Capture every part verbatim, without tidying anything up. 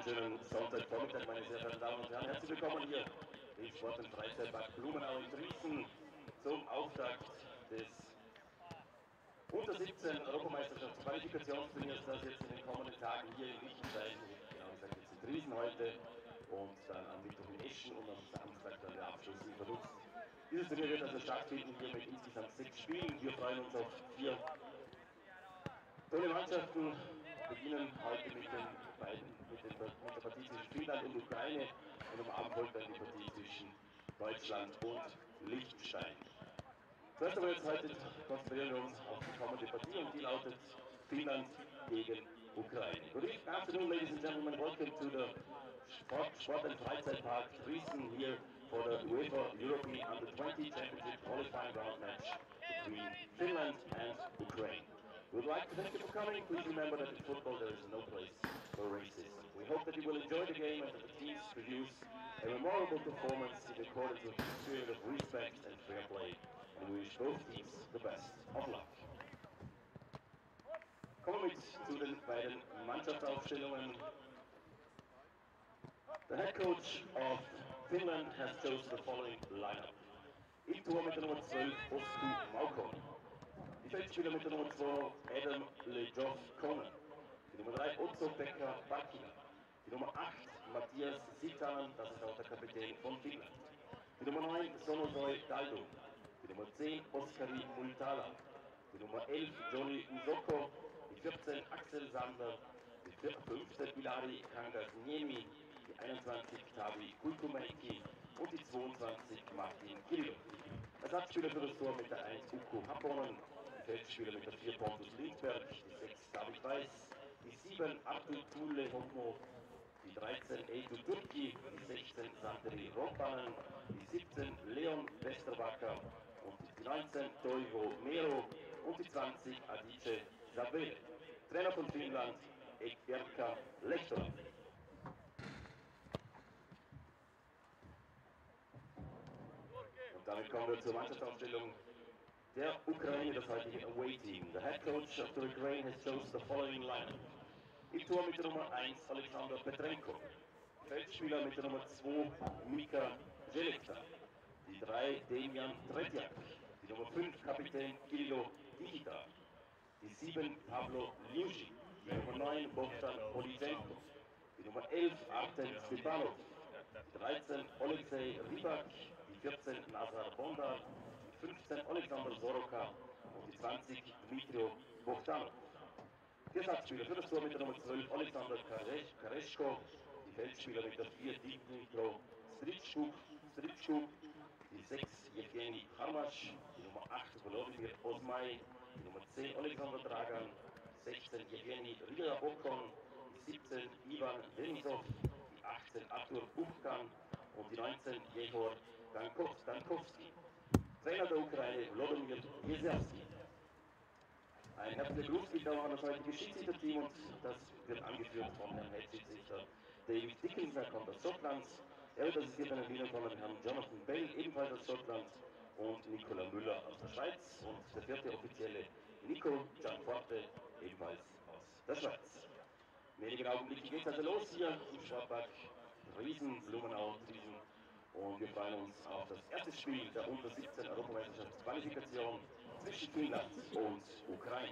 wunderschönen Sonntagvormittag, meine sehr verehrten Damen und Herren. Herzlich willkommen hier im Sport- und Freizeitpark Blumenau in Driesen zum Auftakt des Unter siebzehn Europameisterschaftsqualifikationsturniers, das jetzt in den kommenden Tagen hier in Liechtenstein, genau gesagt jetzt in Driesen heute und dann am Mittwoch in Eschen und am Samstag dann der Abschluss in Vaduz. Dieses Turnier wird also stattfinden hier mit insgesamt sechs Spielen. Wir freuen uns auf vier tolle Mannschaften. Wir beginnen heute mit den beiden, mit, den, mit der Partie zwischen Finnland und Ukraine und am Abend folgt dann die Partie zwischen Deutschland und Liechtenstein. Zuerst aber jetzt heute konzentrieren wir uns auf die kommende Partie und die lautet Finnland gegen Ukraine. Good afternoon, ladies and gentlemen. Welcome to the Sport, Sport and Freizeitpark Driesen here for the UEFA European Under twenty Championship qualifying round match between Finland and Ukraine. We would like to thank you for coming. Please remember that in football there is no place for racism. We hope that you will enjoy the game and that the teams produce a memorable performance in accordance with the spirit of respect and fair play. And we wish both teams the best of luck. Kommen wir mit zu den beiden Mannschaftsaufstellungen. The head coach of Finland has chosen the following lineup. Im Tor mit der Nummer zwölf Osku Maukon. Die Feldspieler mit der Nummer zwei Adam Lejoff Conan. Die Nummer drei Otso-Pekka Parkkila. Die Nummer acht Matthias Sitanen, das ist auch der Kapitän von Finnland. Die Nummer neun Sonosoi Daldum. Die Nummer zehn Oskari Multala. Die Nummer elf Johnny Usoko. Die vierzehn Axel Sander. Die fünfzehn Ilari Kangasniemi. Die einundzwanzig Tavi Kulkumenki und die zweiundzwanzig Martin Kirillov. Ersatzspieler für das Tor mit der eins Uku Happonen. Die Feldspieler mit der vier Pontus Lindberg. Die sechs David Weiss. Die sieben Abdul Tule Hokmo. Die dreizehn Eitu Turki, die sechzehn Santeri Rompanen, die siebzehn Leon Westerbacker und die neunzehn Toivo Mero und die zwanzig Adice Sabele. Trainer von Finnland, Erkka Lehtola. Und damit kommen wir zur Mannschaftsaufstellung der Ukraine, das heutige Away Team. The head coach of the Ukraine has chosen the following lineup. Im Tor mit der Nummer eins Alexander Petrenko. Feldspieler mit der Nummer zwei Mika Jelekta. Die drei Demian Tretjak. Die Nummer fünf Kapitän Kirilo Dichita. Die sieben Pablo Liuji. Die Nummer neun Bogdan Politschenko. Die Nummer elf Artem Stepanov. Die dreizehn Alexei Rybak. Die vierzehn Nazar Bondar. Die fünfzehn Alexander Soroka. Und die zwanzig Dmitrio Bogdanov. Die Ersatzspieler für das Tor mit der Nummer zwölf Alexander Kareschko, die Feldspieler mit der vier Dmitro Stritschuk, die sechs Jewgeni Harmasch, die Nummer acht Volodymyr Osmai, die Nummer zehn Alexander Dragan, die sechzehn Jewgeni Ryabokon, die siebzehn Ivan Denisov, die achtzehn Artur Buchkan und die neunzehn Jehor Dankowski. Trainer der Ukraine Volodymyr Jezerski. Ein herzlicher Gruß geht auch an das heutige Schiedsrichterteam und das wird angeführt von Herrn Head-Schiedsrichter David Dickinson, er kommt aus Schottland. Er wird assistiert an den Linien von Herrn Jonathan Bell, ebenfalls aus Schottland, und Nicola Müller aus der Schweiz und der vierte Offizielle Nico Gianforte, ebenfalls aus der Schweiz. In wenigen Augenblicken geht es also los hier im Sportpark Driesen, Blumenau, Driesen. Und wir freuen uns auf das erste Spiel der Unter siebzehn Europameisterschaftsqualifikation zwischen Finnland und Ukraine.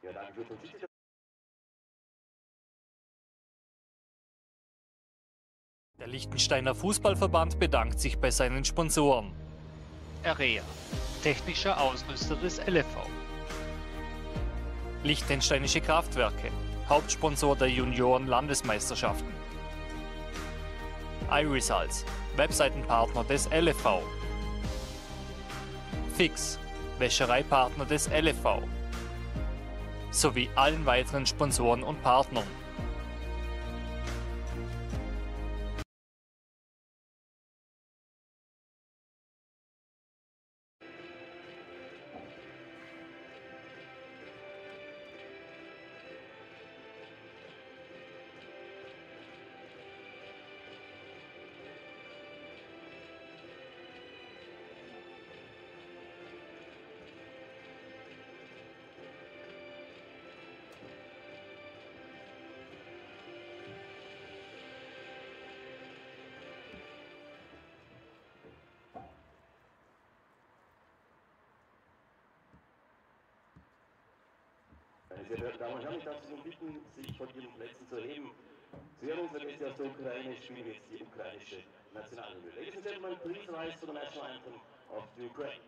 Ja, danke für die Der Liechtensteiner Fußballverband bedankt sich bei seinen Sponsoren. Area, technischer Ausrüster des L F V. Liechtensteinische Kraftwerke, Hauptsponsor der Junioren-Landesmeisterschaften. iResults, Webseitenpartner des L F V. Fix, Wäschereipartner des L F V. Sowie allen weiteren Sponsoren und Partnern. Meine sehr verehrten Damen und Herren, ich darf Sie nun bitten, sich von Ihren Plätzen zu erheben. Zu Ehren unserer Gäste aus der Ukraine spielen wir jetzt die ukrainische Nationalhymne. Ladies and gentlemen, please rise to the national anthem of the Ukraine.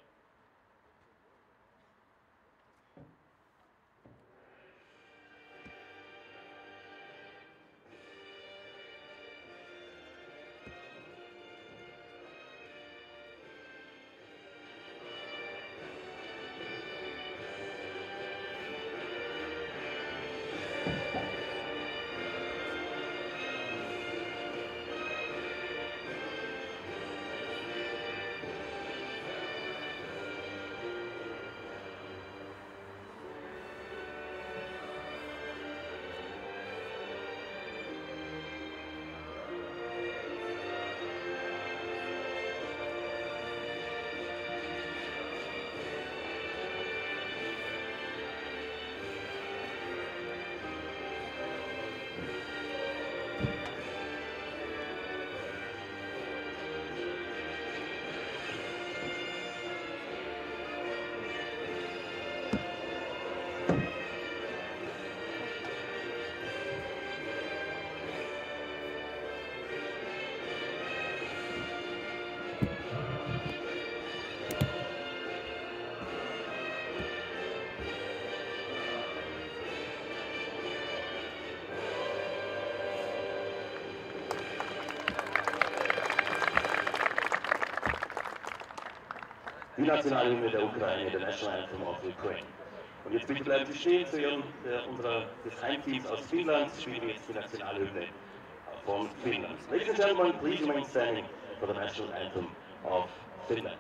Die Nationalhymne der Ukraine, der National Anthem of the Ukraine. Und jetzt bitte bleiben Sie stehen, zu Ehren der, unserer, des Heimteams aus Finnland spielen wir jetzt die Nationalhymne von Finnland. Ladies and gentlemen, please remain standing for the National Anthem of Finland.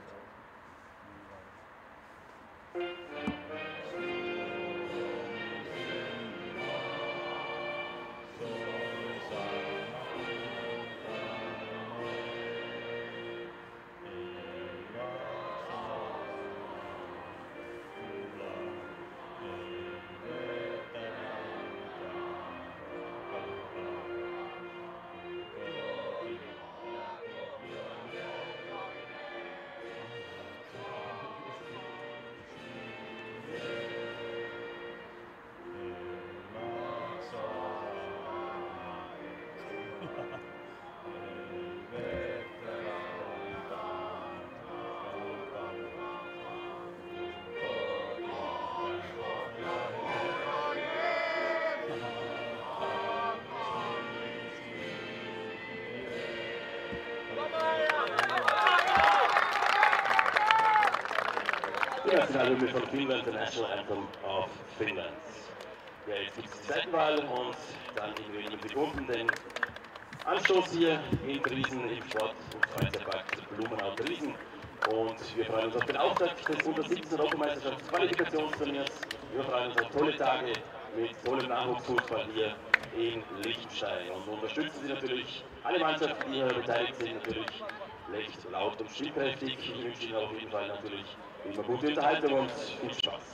Die Nationalhymne von Finnland, the National Anthem of Finland. Ja, jetzt gibt es die Seitenwahl und dann in wenigen Sekunden den Anstoß hier in Driesen im Sport- und Freizeitpark Blumenau Driesen. Und wir freuen uns auf den Auftakt des unter siebzehn Europameisterschaftsqualifikationsturniers. Wir freuen uns auf tolle Tage mit tollem Nachwuchsfußball hier in Liechtenstein. Und unterstützen Sie natürlich alle Mannschaften, die hier beteiligt sind, natürlich recht laut und stimmkräftig. Ich wünsche Ihnen auf jeden Fall natürlich immer gute Unterhaltung und viel Spaß.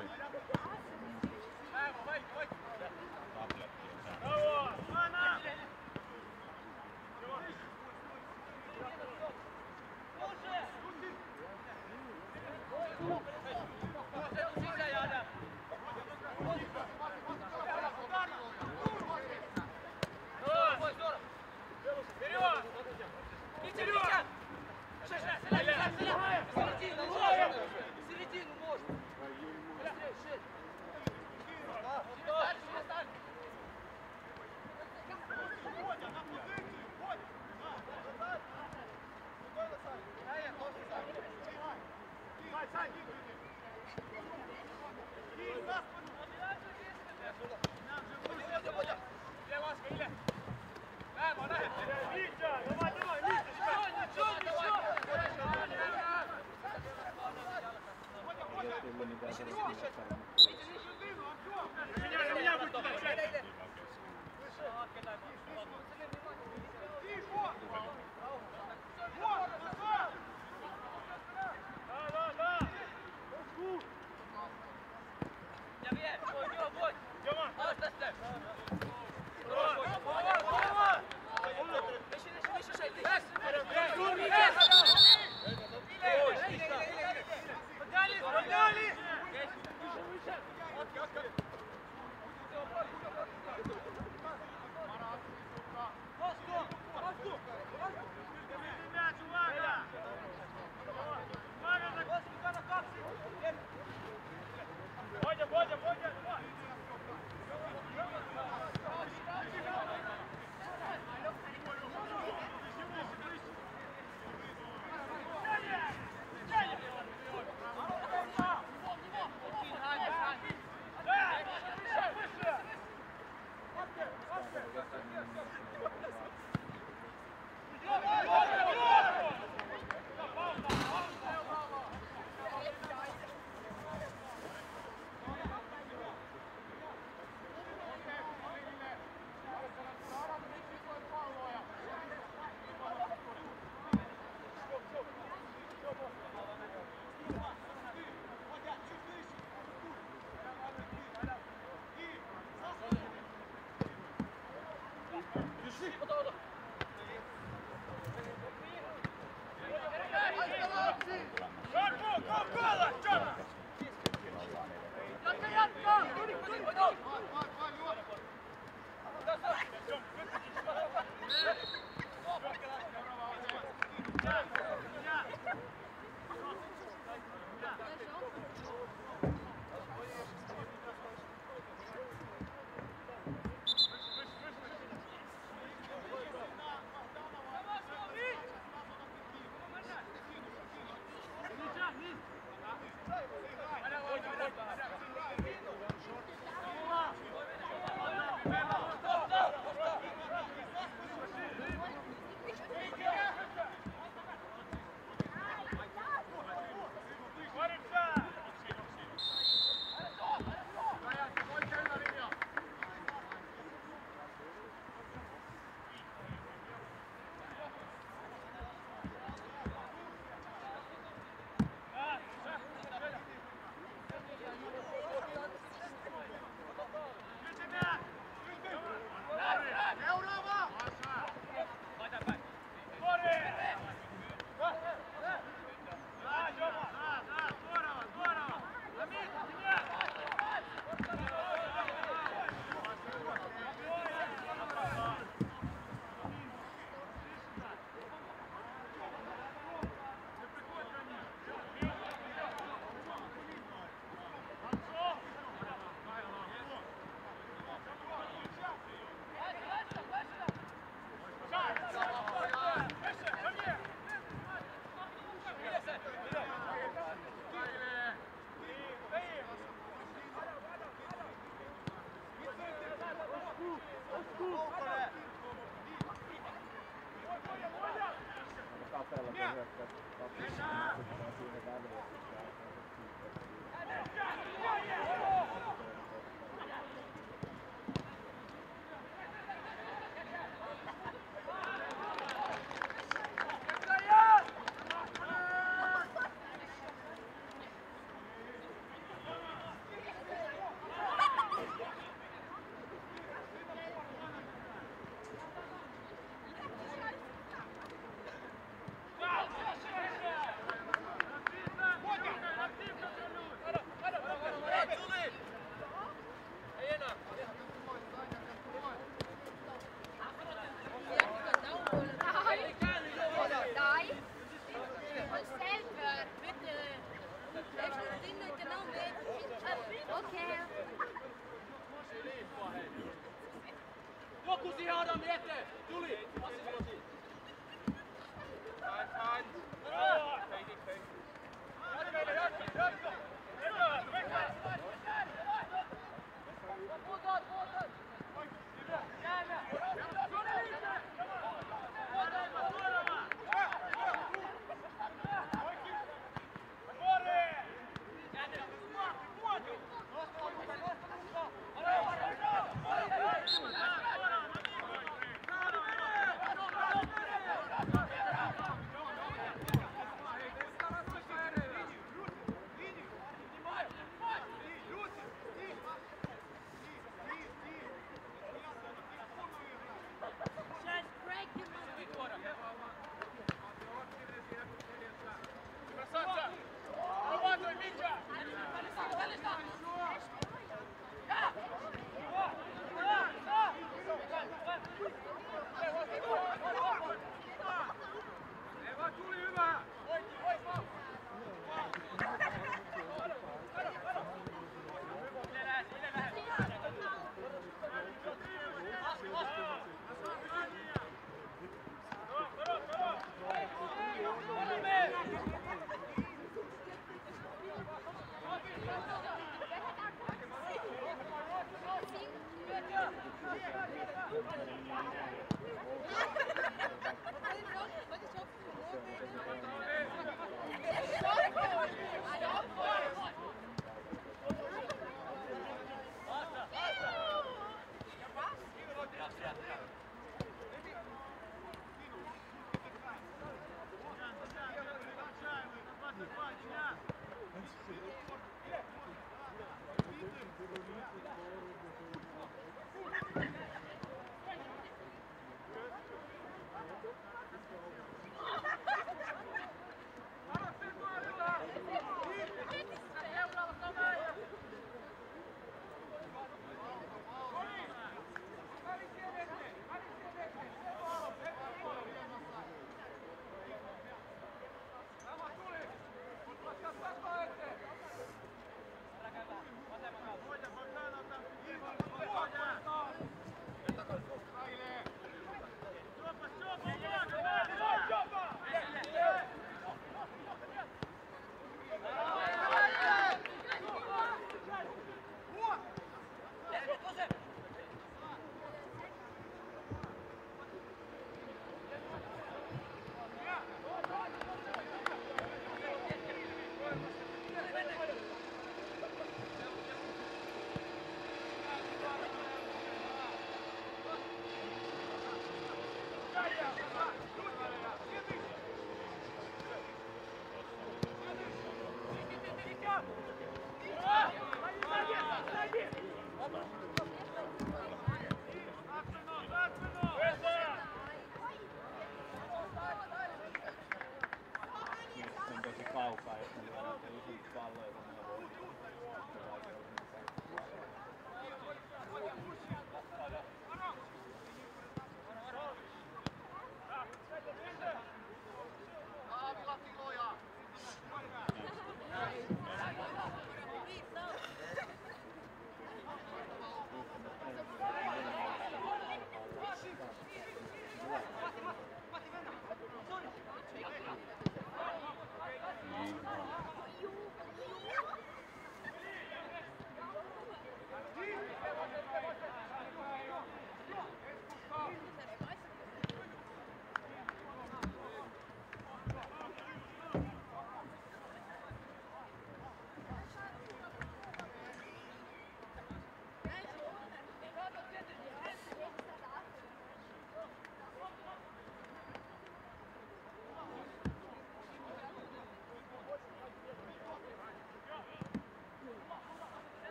Come Okay. Joku siihen Adami eteen! Tuli! Passi kotiin! Fine, fine! Fake it, fake it! Jatko, jatko, jatko! Puhutaan, puhutaan! Jäämme!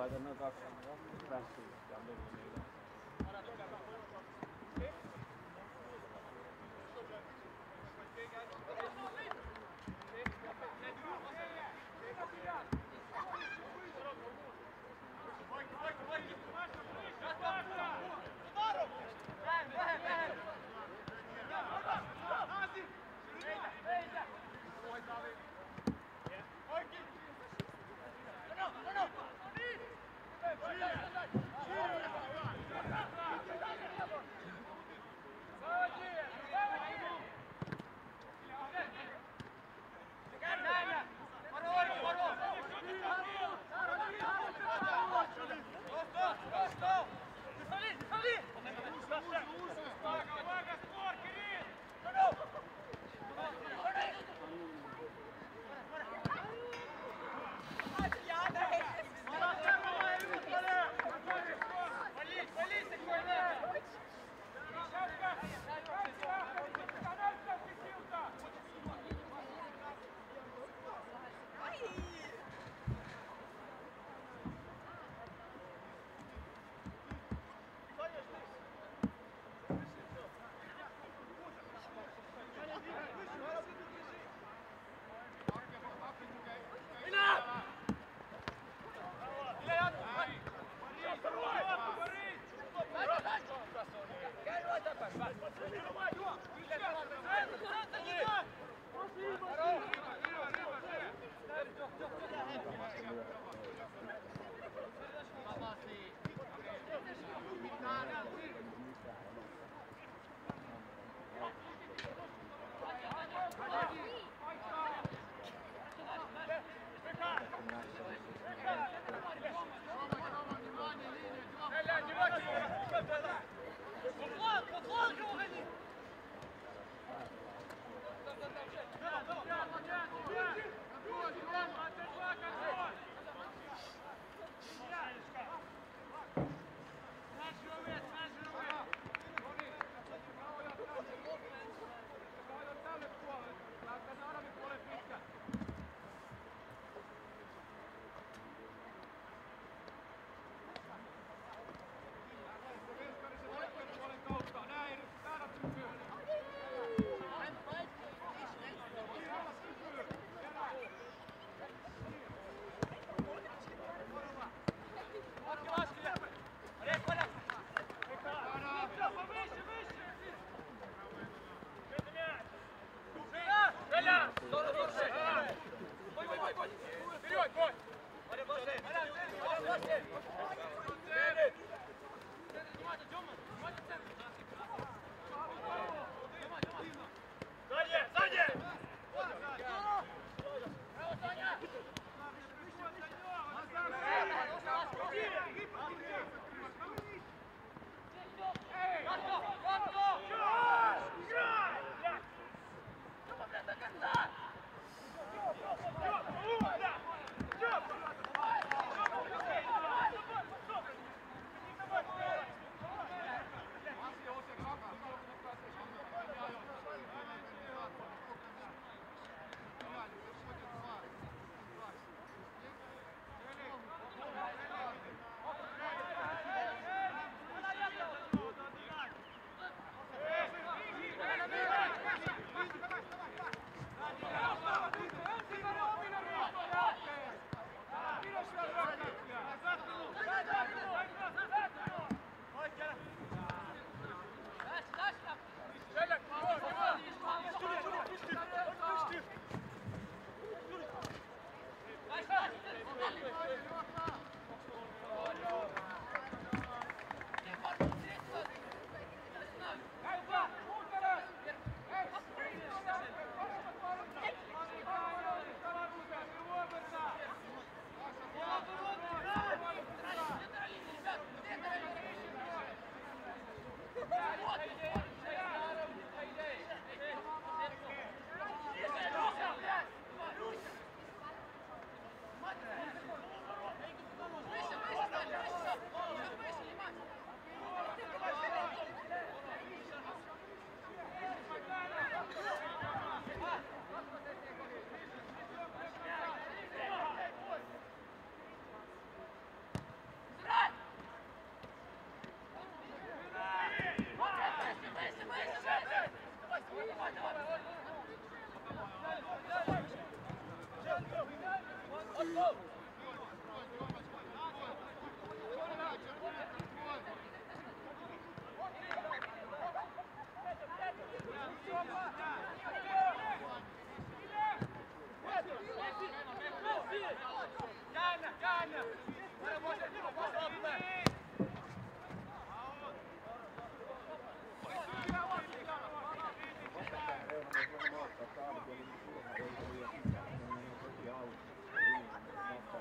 Taitaa noin kaksi prässiä ja neljä niitä. Varo! Ei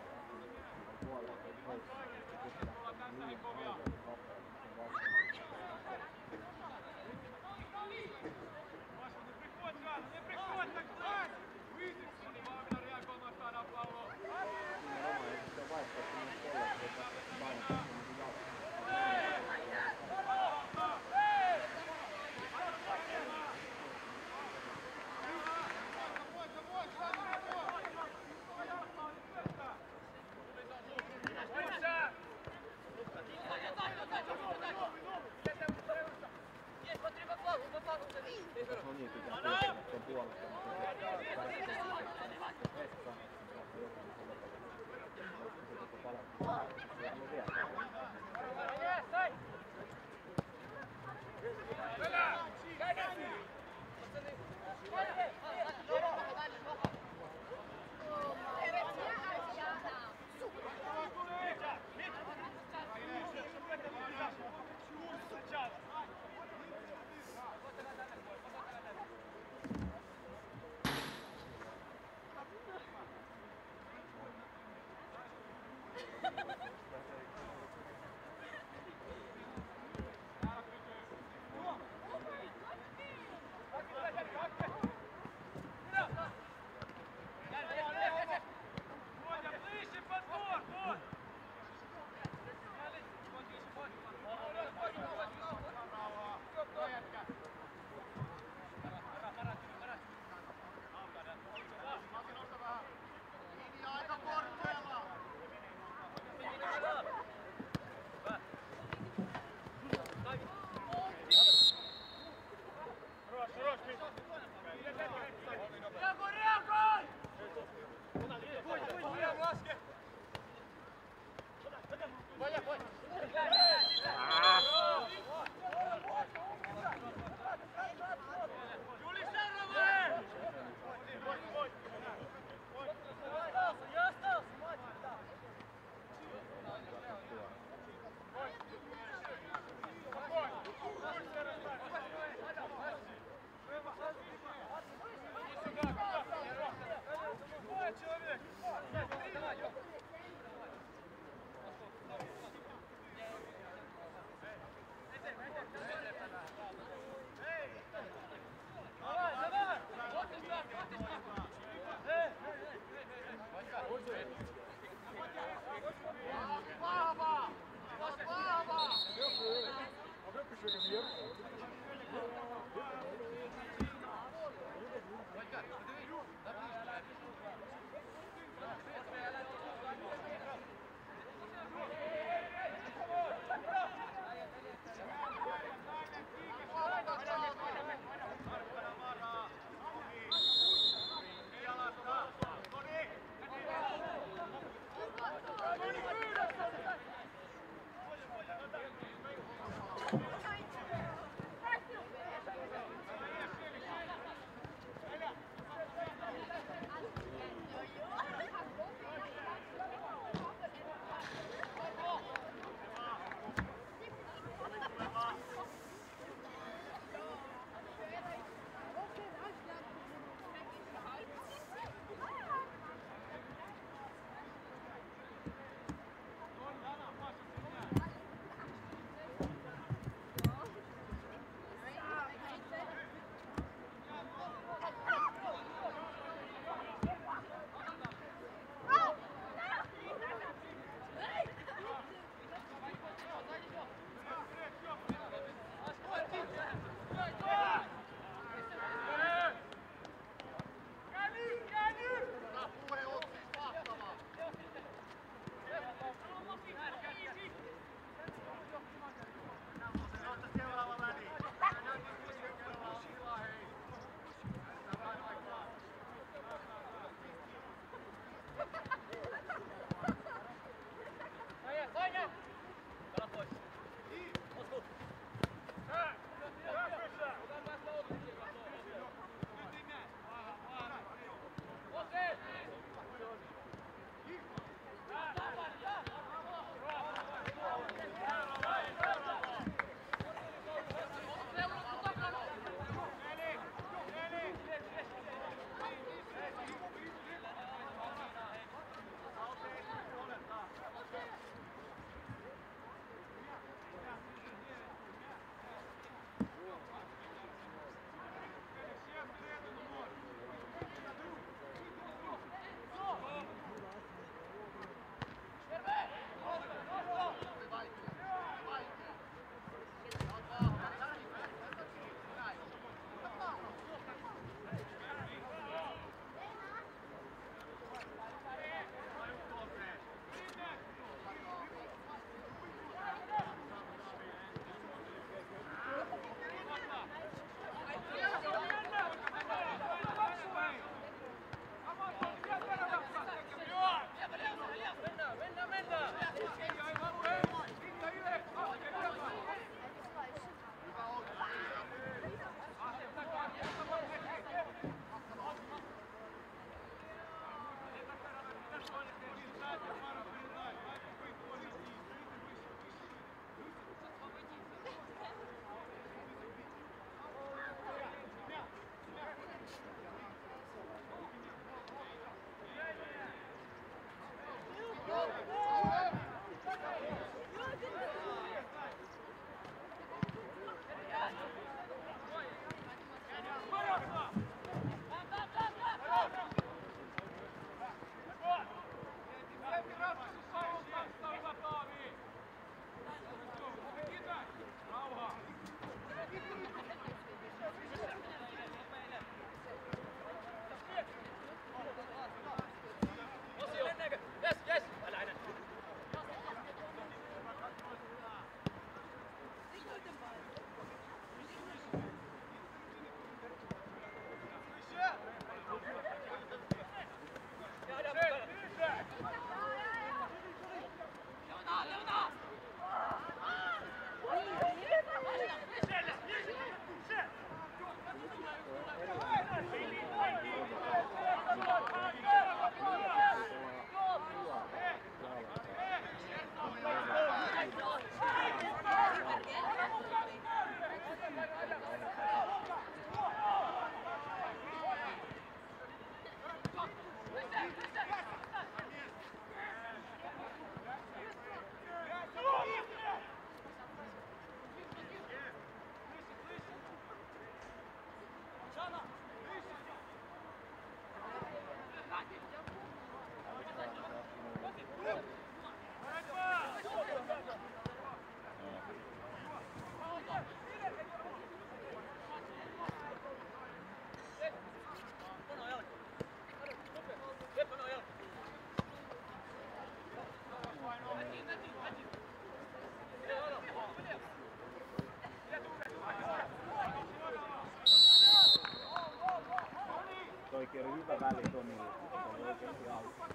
oikein hyvä väli Tomille. Se oli oikeasti auttaa.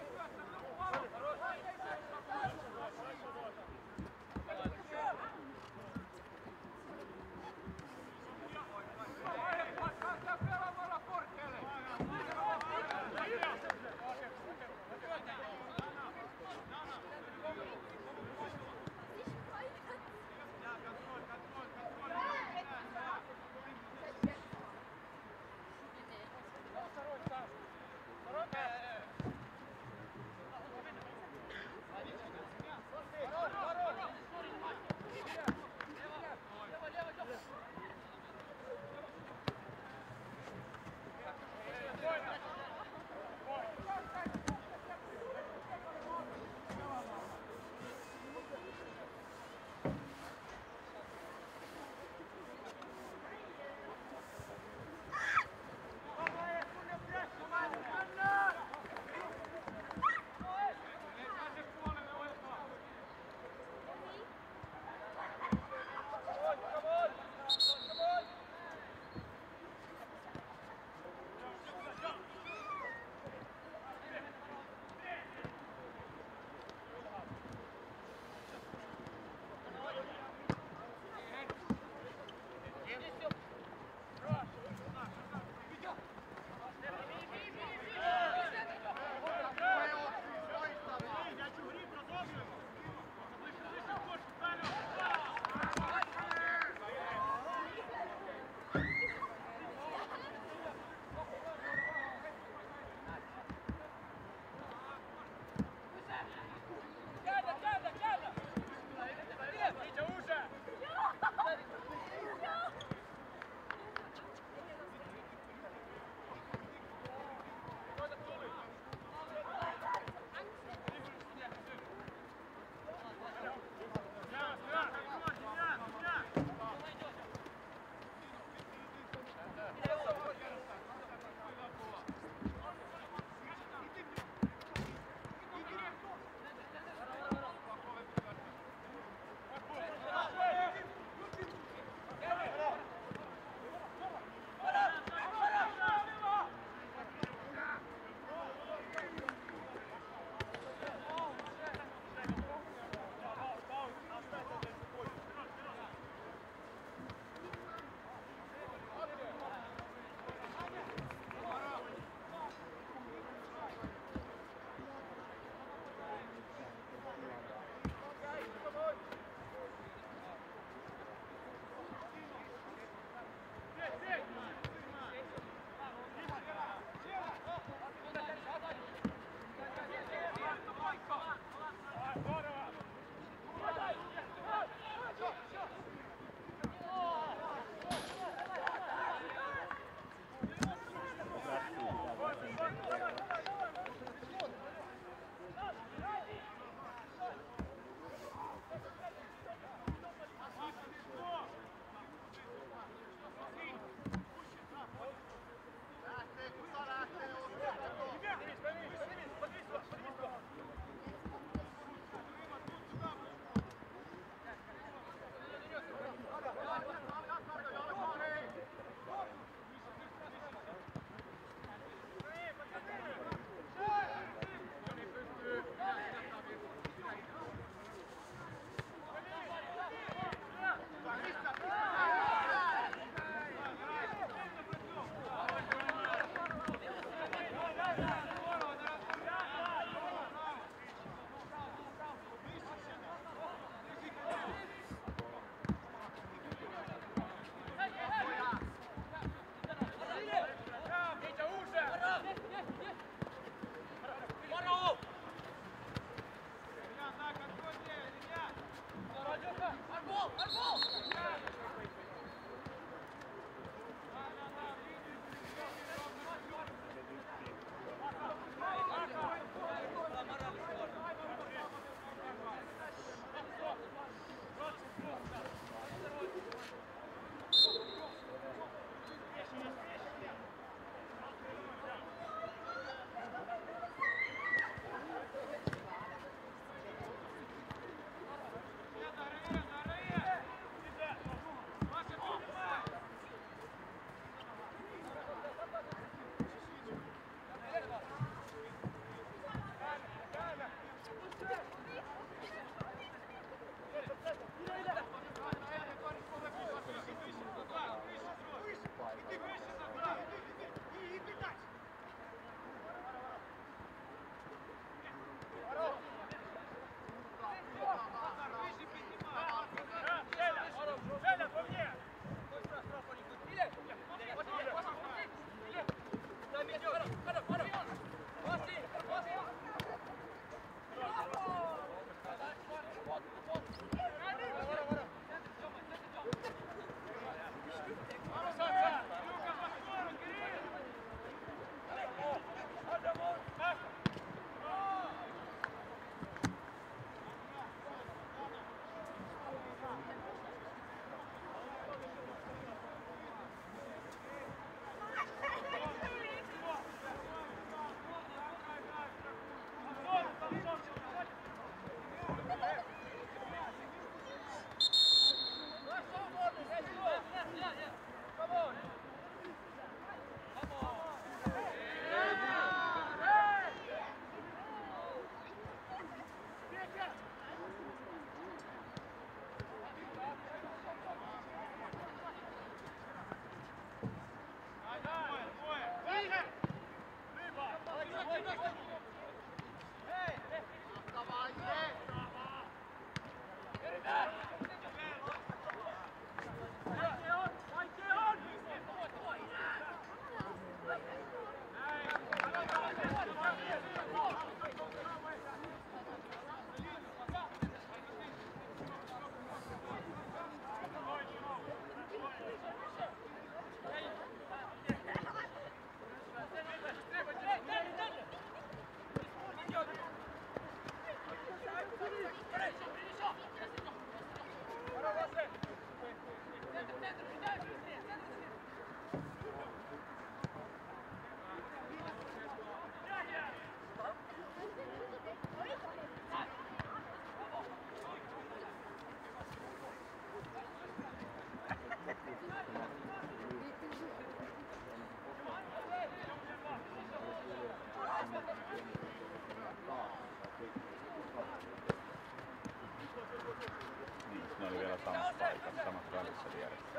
Niin, ne oli vielä samassa paikassa, samassa välissä vieressä.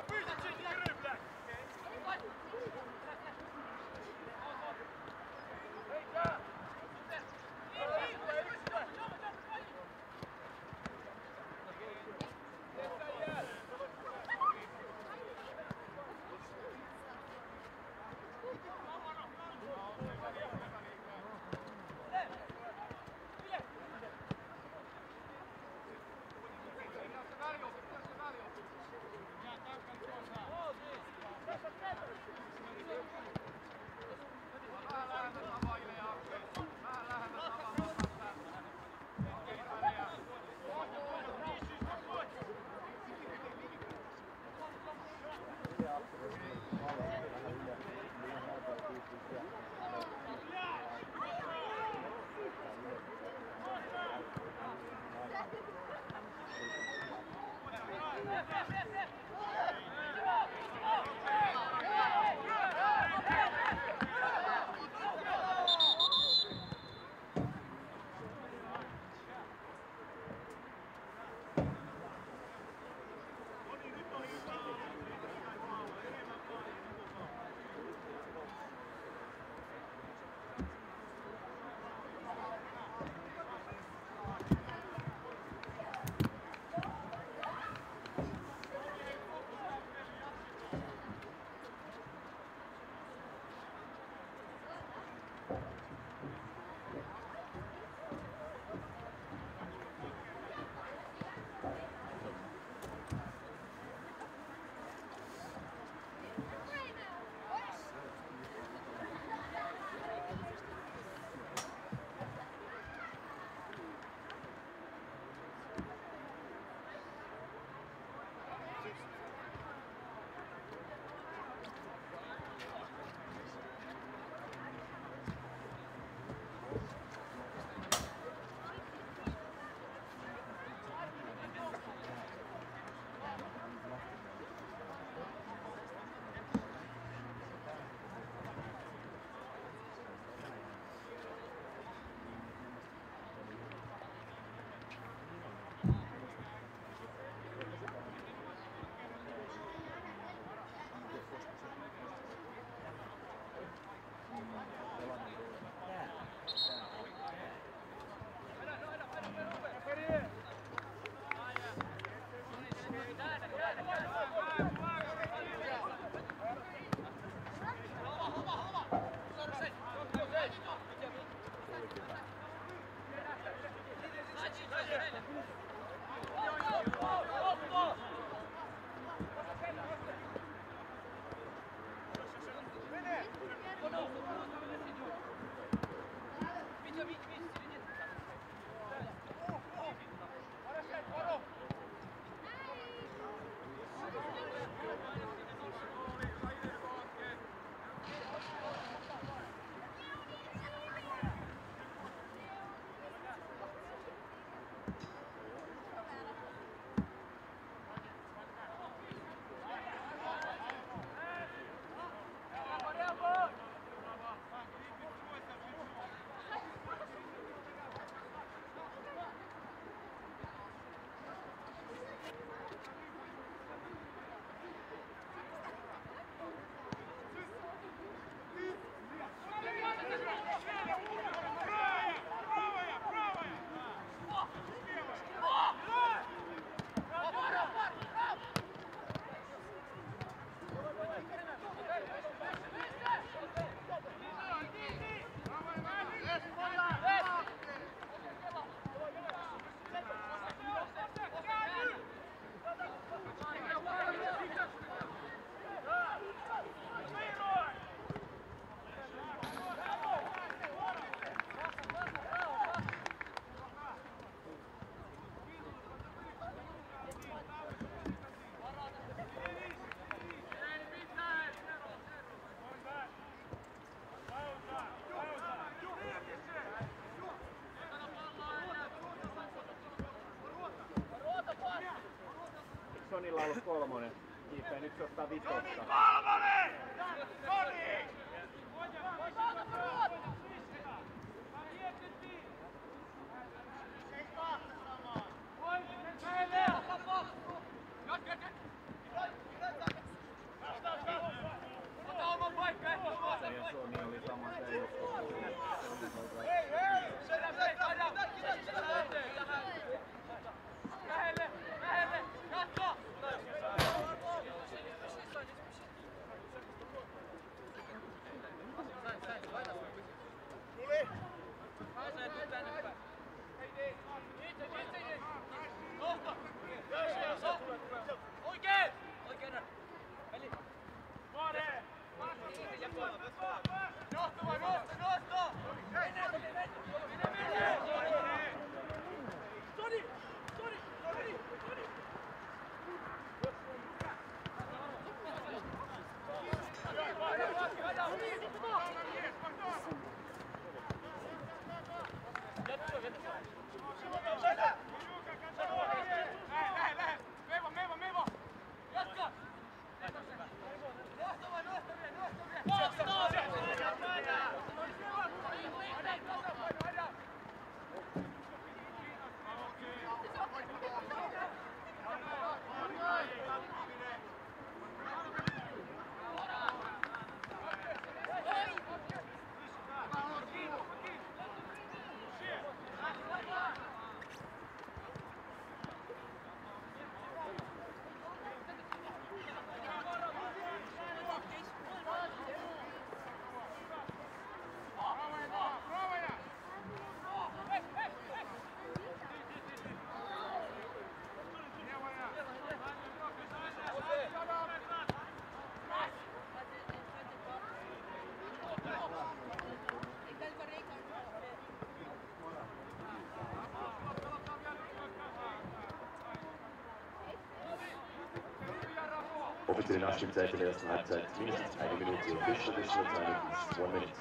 Jonilla ollut kolmonen. Kiipeä nyt se ottaa vitosta. Kolmonen! Joni! Ja Suomi oli sama se. Offizielle Nachspielzeit in der ersten Halbzeit, mindestens eine Minute. Fish additional time is one minute.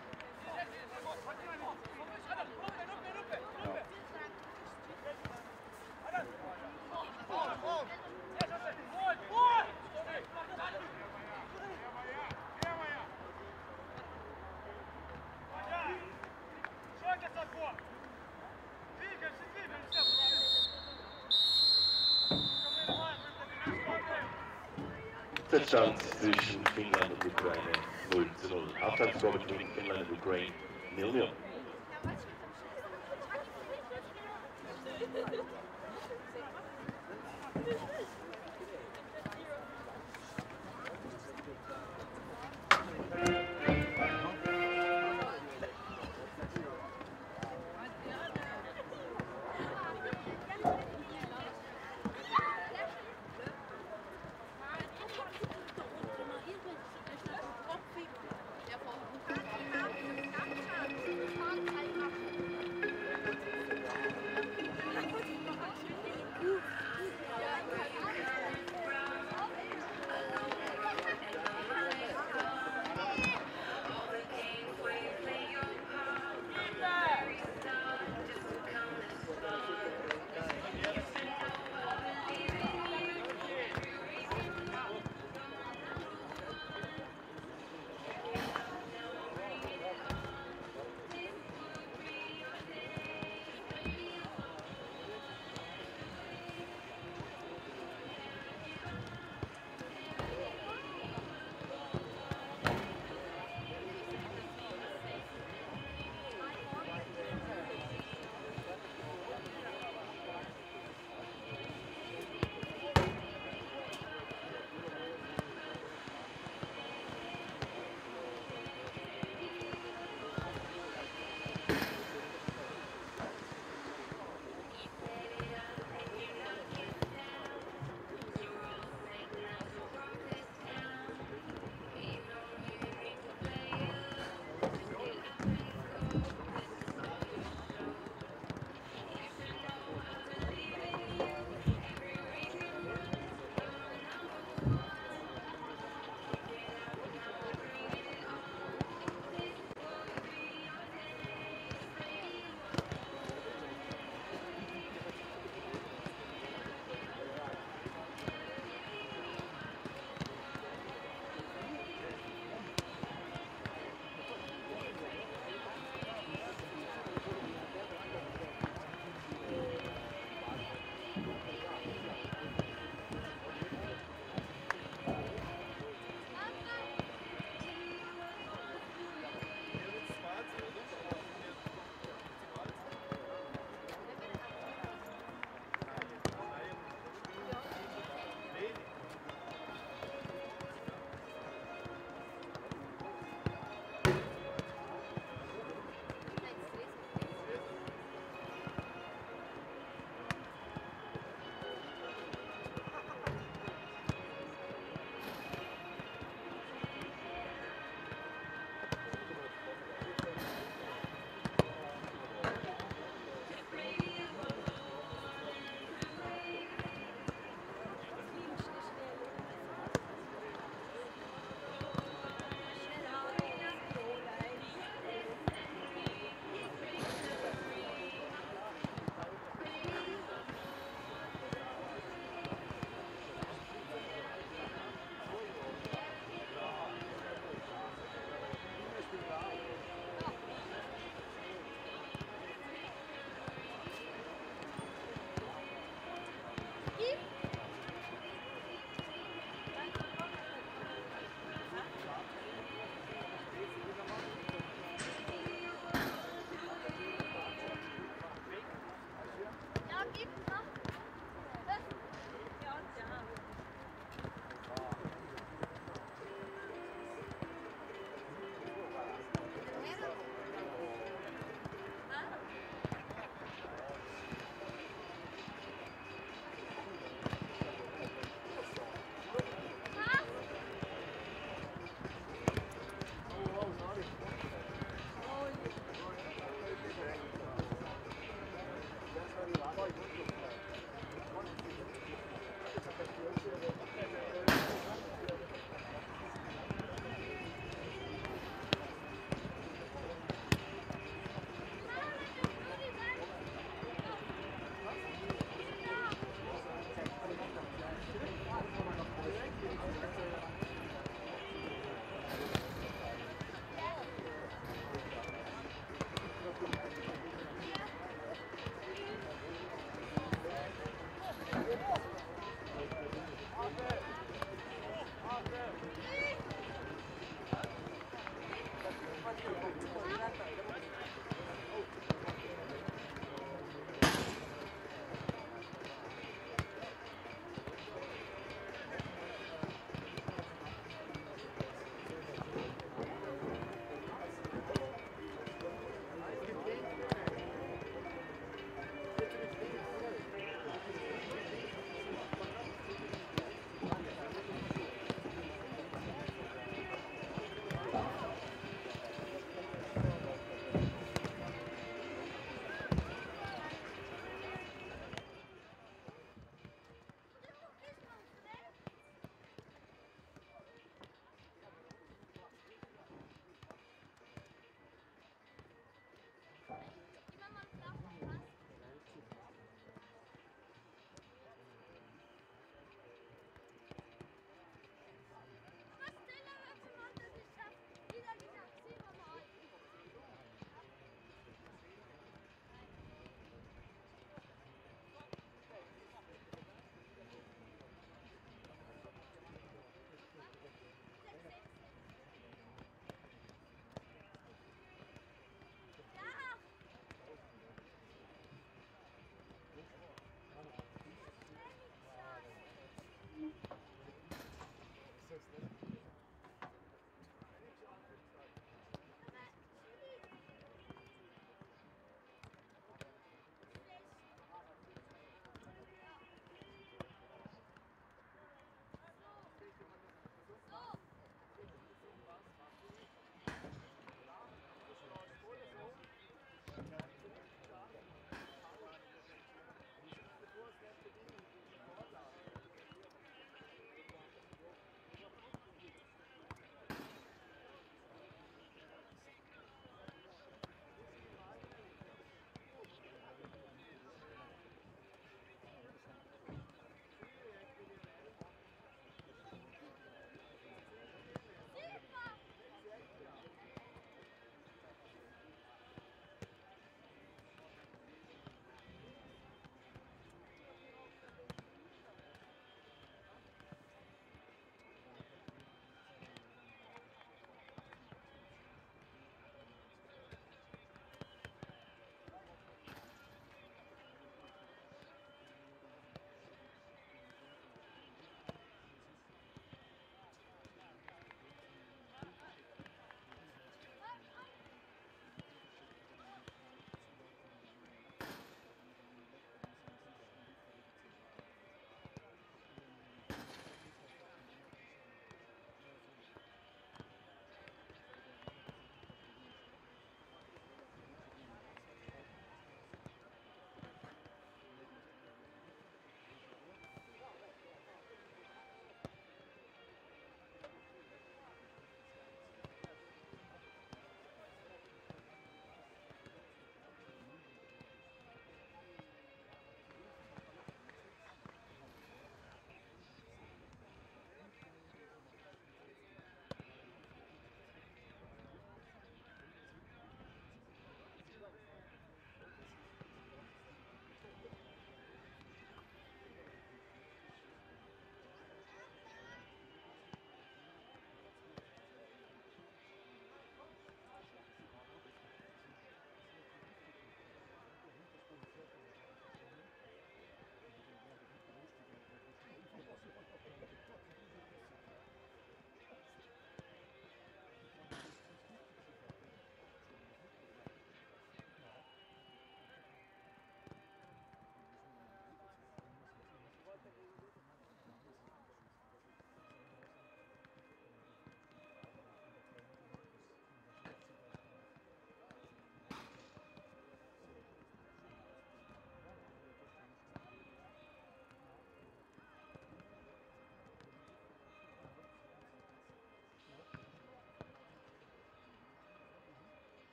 Stand zwischen Finnland und Ukraine null zu null. Halbzeitscore between Finland and Ukraine nil nil.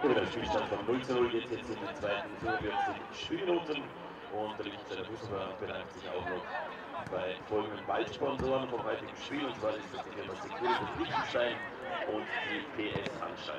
So, der Spielstand von null zu null jetzt, jetzt in der zweiten fünfundvierzig Spielminuten und der Liechtensteiner Fußballverband bedankt sich auch noch bei folgenden Ballsponsoren vom heutigen Spiel, und zwar ist das die Firma Securitas Liechtenstein und die P S Anstalt.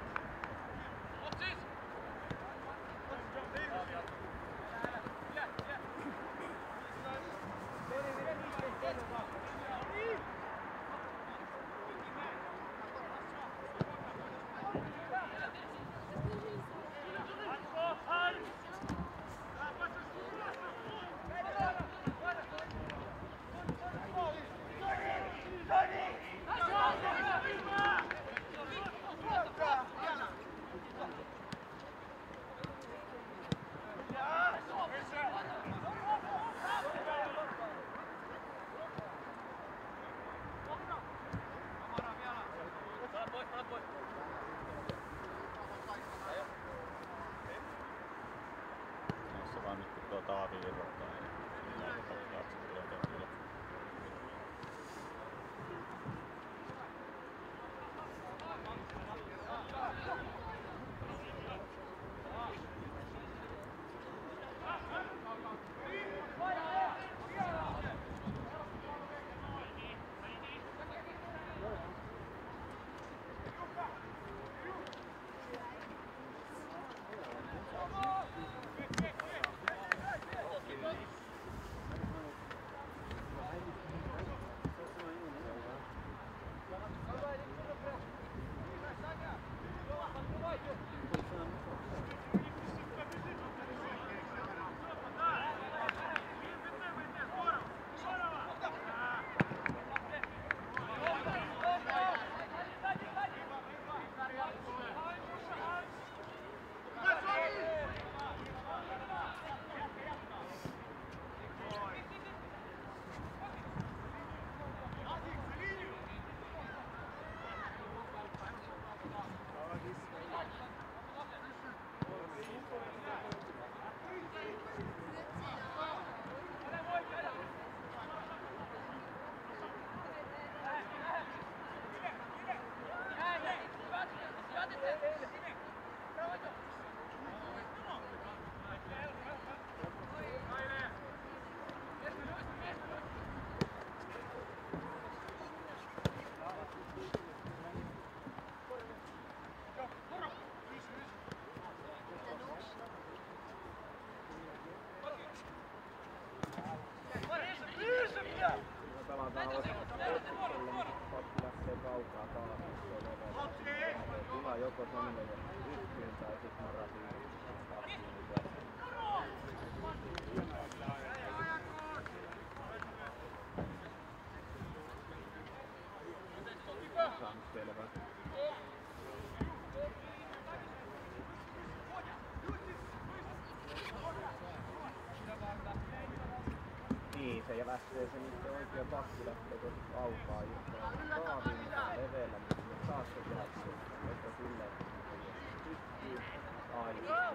Yeah. Taavi irrottaa. Niin katsotaan, että se tulee tehtyä. Joko tonne yhtyyn tai sit marasin tappiin. Saanut selvä. Niin, se lähtee se nyt oikea pakki lähtee tosi kaukaa just Taavin leveellä, mutta taas se lähtee. Että silleen pystyy aina.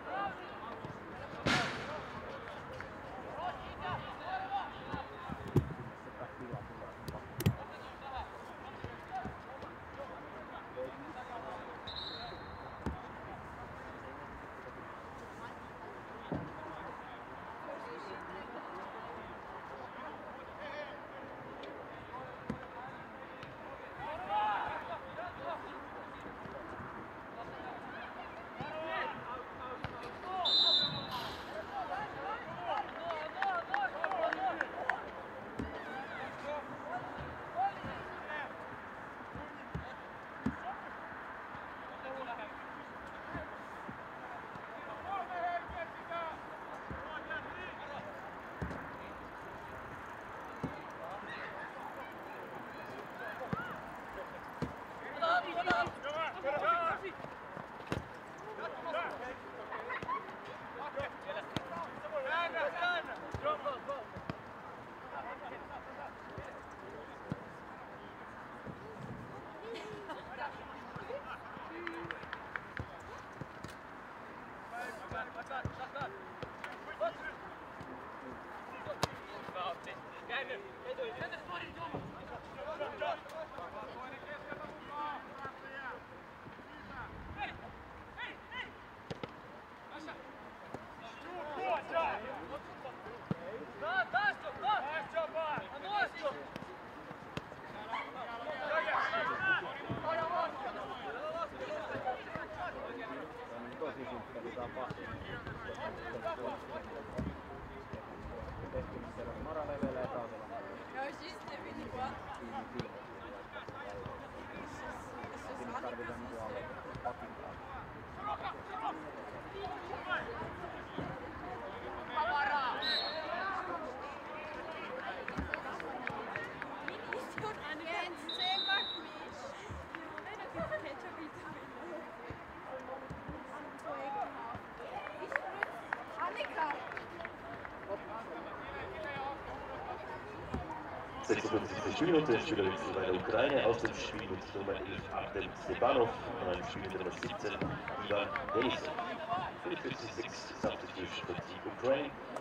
sechsundfünfzigste Spielminute, Spielerwechsel bei der Ukraine, aus dem Spiel mit Nummer elf Artem Stepanov, und ein Spiel mit Nummer siebzehn Ivan Denison. fünfundfünfzig sechs substitution for the Ukraine.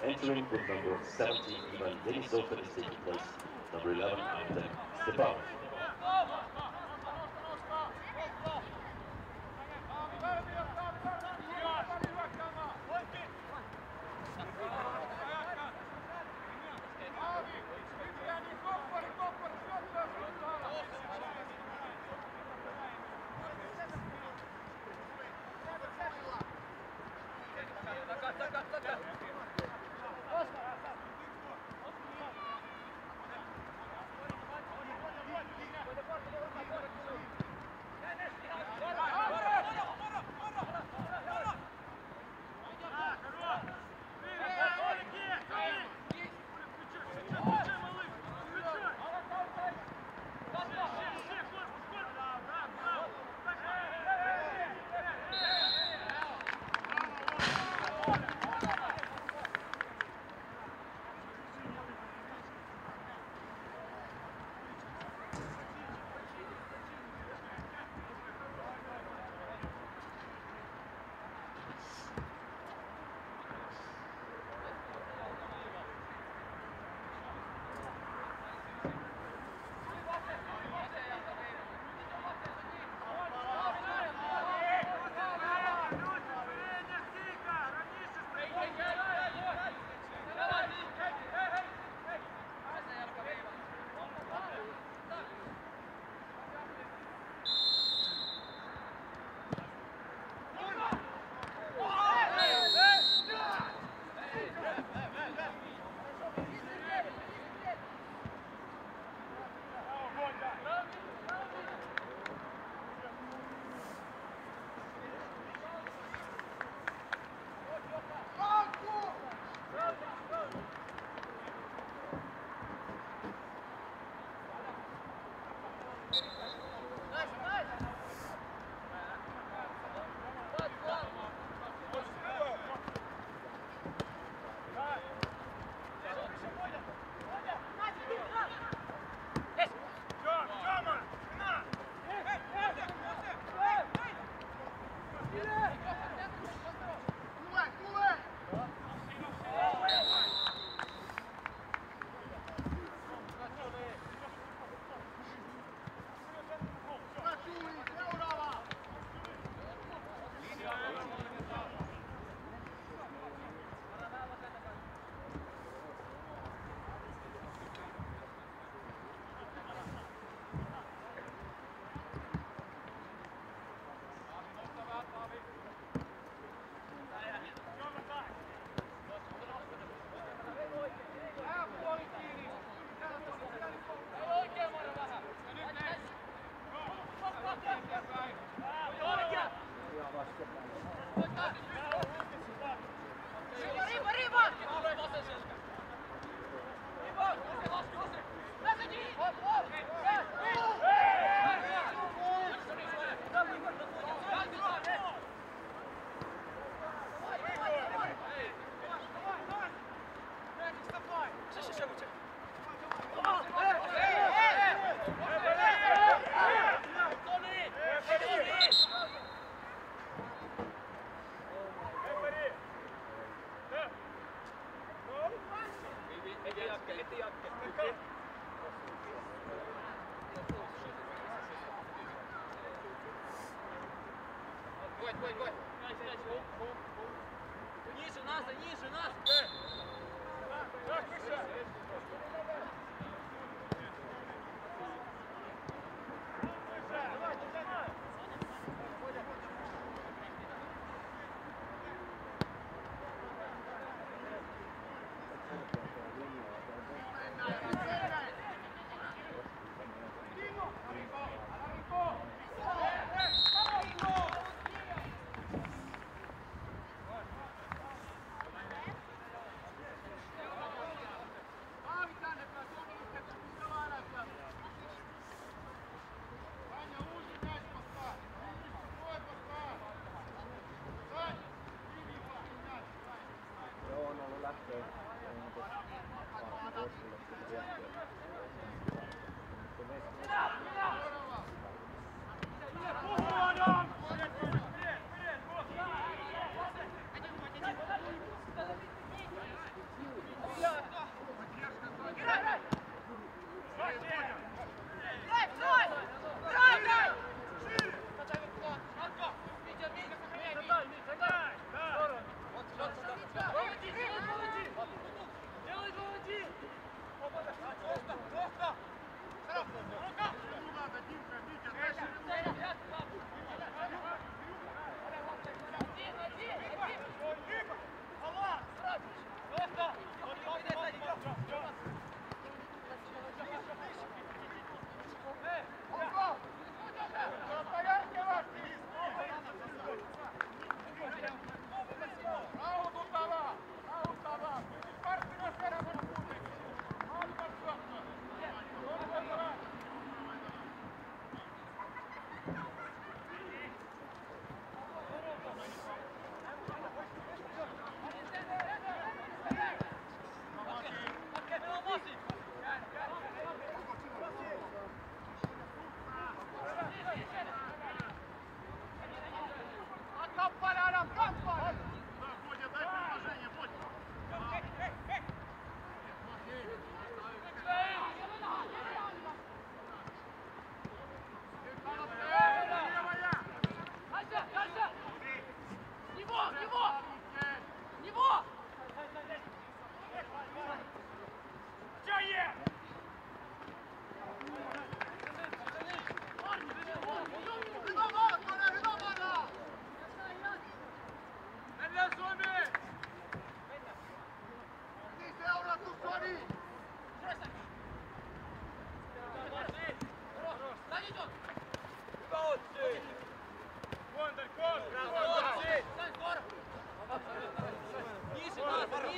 Entering with number seventeen, Ivan Denisov, is taking place. Number eleven, Artem Stepanov.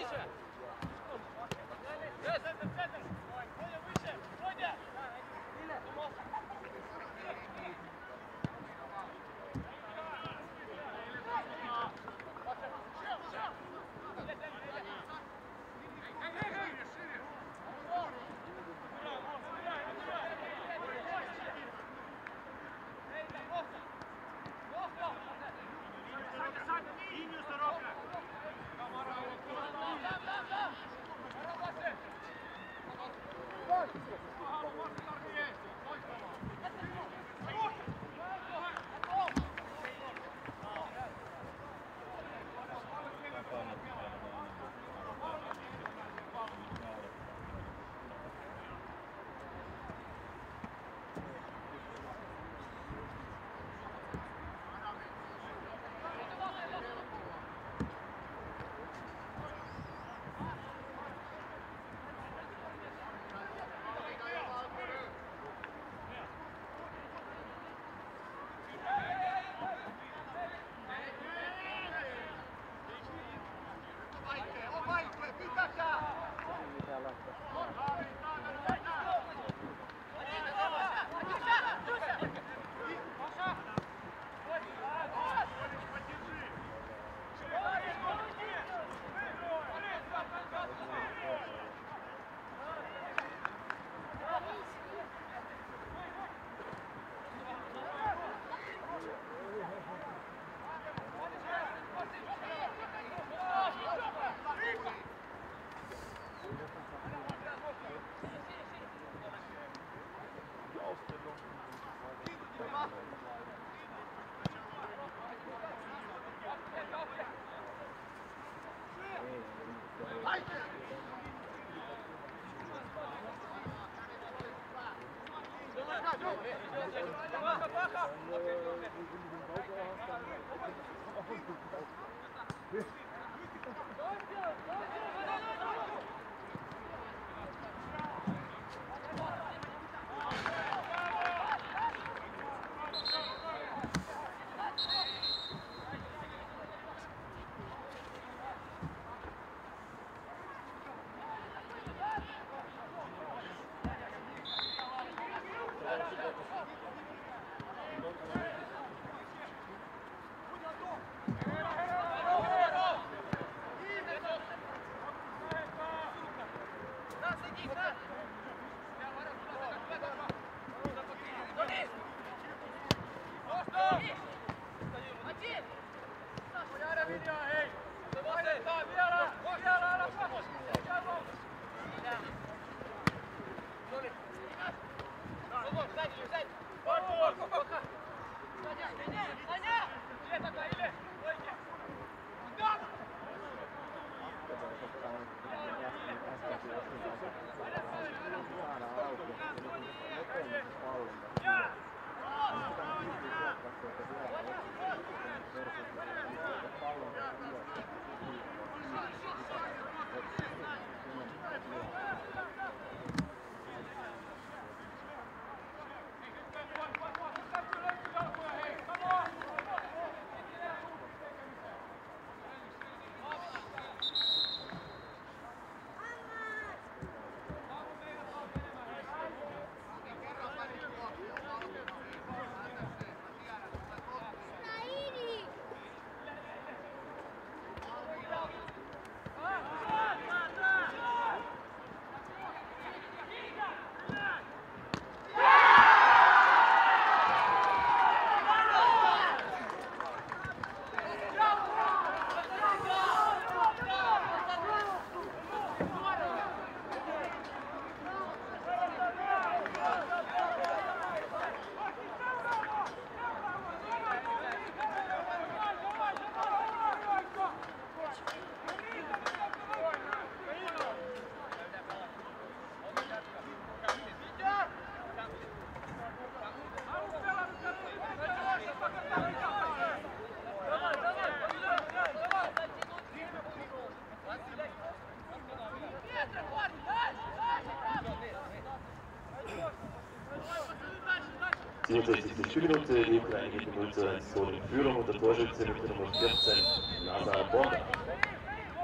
siebenundsechzigste Spielminute, die Ukraine geht mit null zu eins in Führung und der Torschütze mit der Nummer vierzehn, Nazar Borda.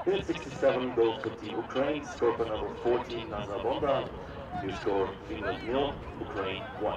Minute sixty-seven, goal for Team Ukraine, score for number fourteen, Nazabonda. New score, Finland nil, Ukraine one.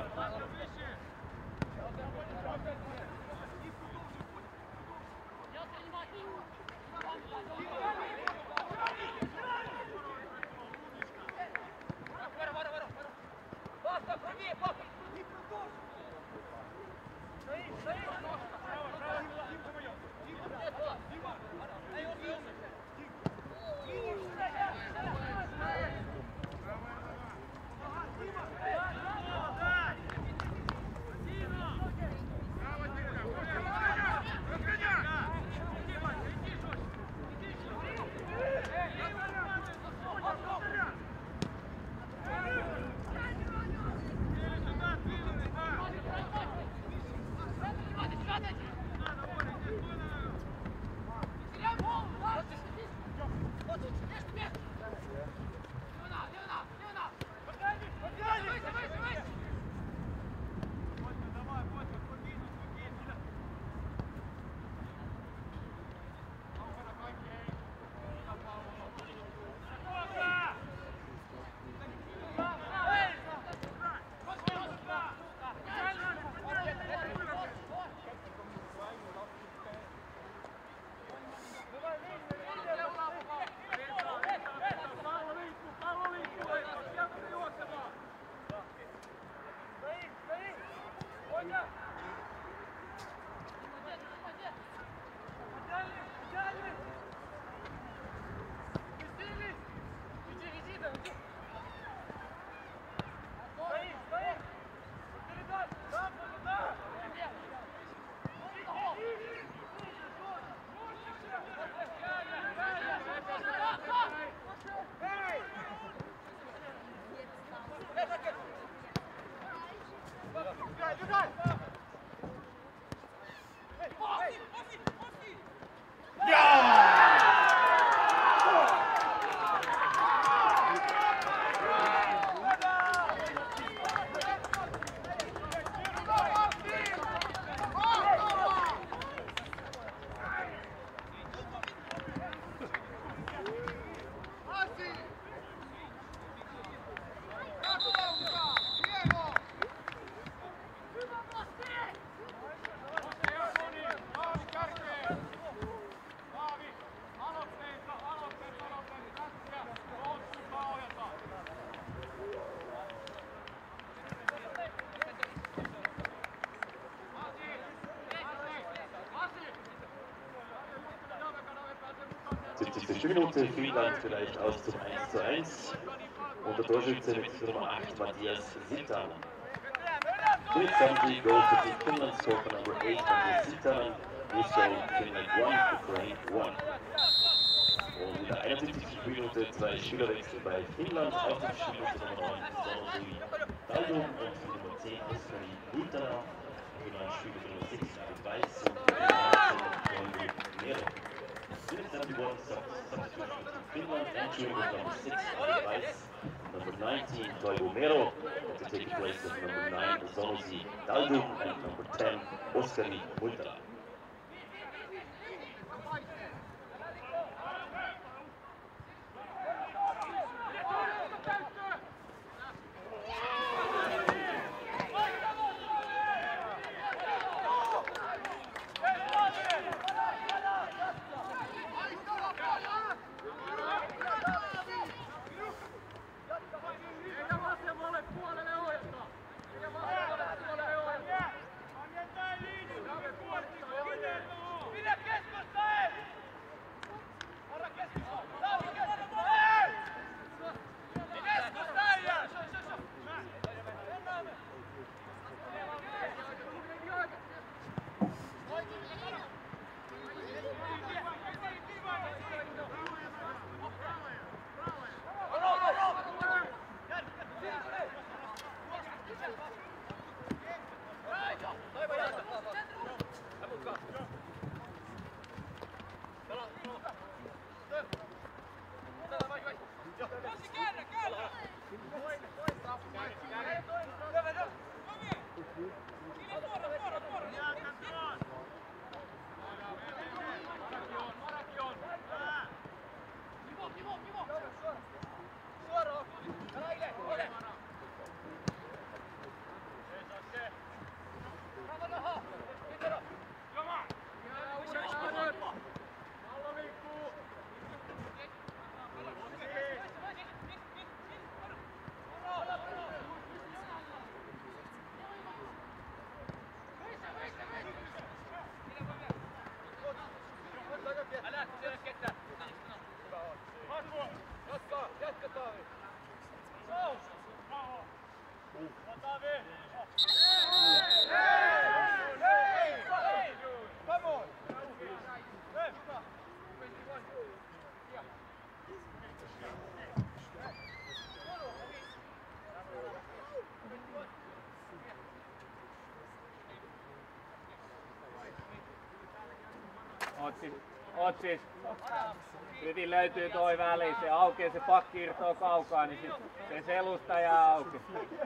siebzigste Minute, Finland vielleicht aus zum eins zu eins. Und der Torschütze mit Nummer acht, Matthias Sintan. Minute seventy, goal for Team Finland, score for number eight, Matthias Sintan. New score, Finland one, Ukraine one. Und in der einundsiebzigsten Minute zwei Spielerwechsel bei Finnland. Auf dem Spielminute Nummer neun, Sonny Daldum und für Nummer zehn, Oskari Multana. Für neuen Spieler für Nummer sechs, David Weiss und für neunzehn, Nero. Minute seventy-one, substitution for Finland, entering with number six, David Weiss, number nineteen, Toivo Mero, to take the place of number nine, Sonny Daldum, and number ten, Oskari Multana. Puolelle ohjata! Puolelle ohjata! Oot siis, oot siis. Hyvin löytyy toi väli, se aukeaa, se pakki irtoaa kaukaa, niin sit se selusta jää auki.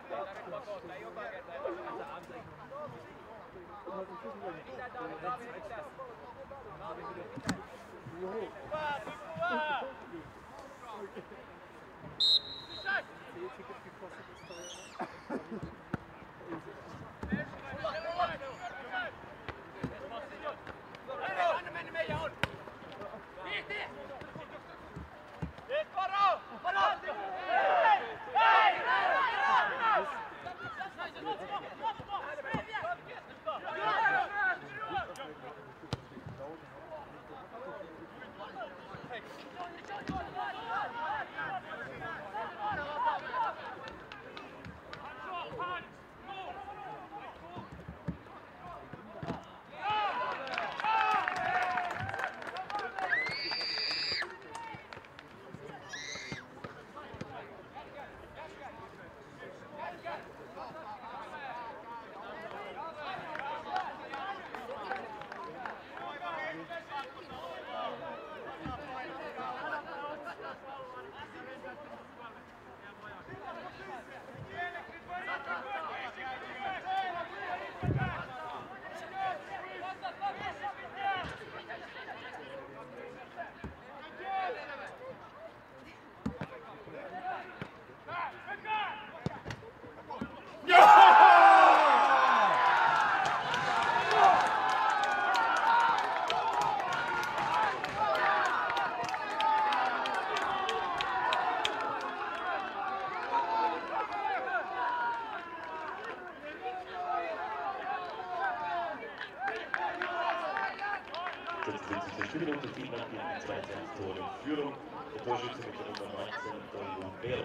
Minute Finnland geht mit zwei zu eins Toren in Führung. Der Torschütze mit der Nummer neunzehn, Toru Mero.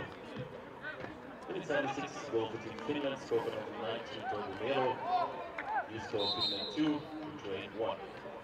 And it's ninety-sixth goal for Team Finland, score for number nineteen, Toru Mero. You score Finland two, Ukraine one.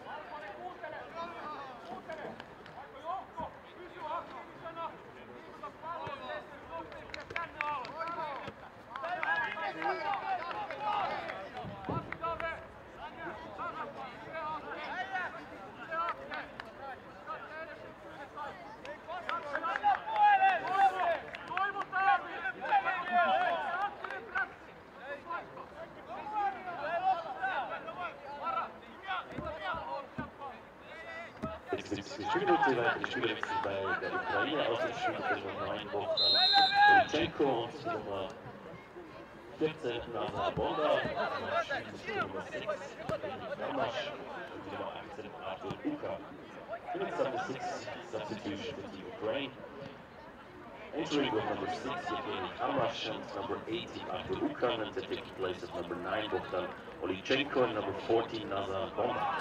Spielminute weitere Spielwechsel bei der Ukraine, Auswechslung der Nummer neun Bogdan Olichenko und Nummer vierzehn Nazar Bonda, Nummer sechs Namash und die Nummer achtzehn Artur Uka. Minutes number six substitution for Team Ukraine. Entering with number six Evgeny Hamash and number eighteen Artur Uka, and they take the place of number nine Bogdan Olichenko and number fourteen Nazar Bonda.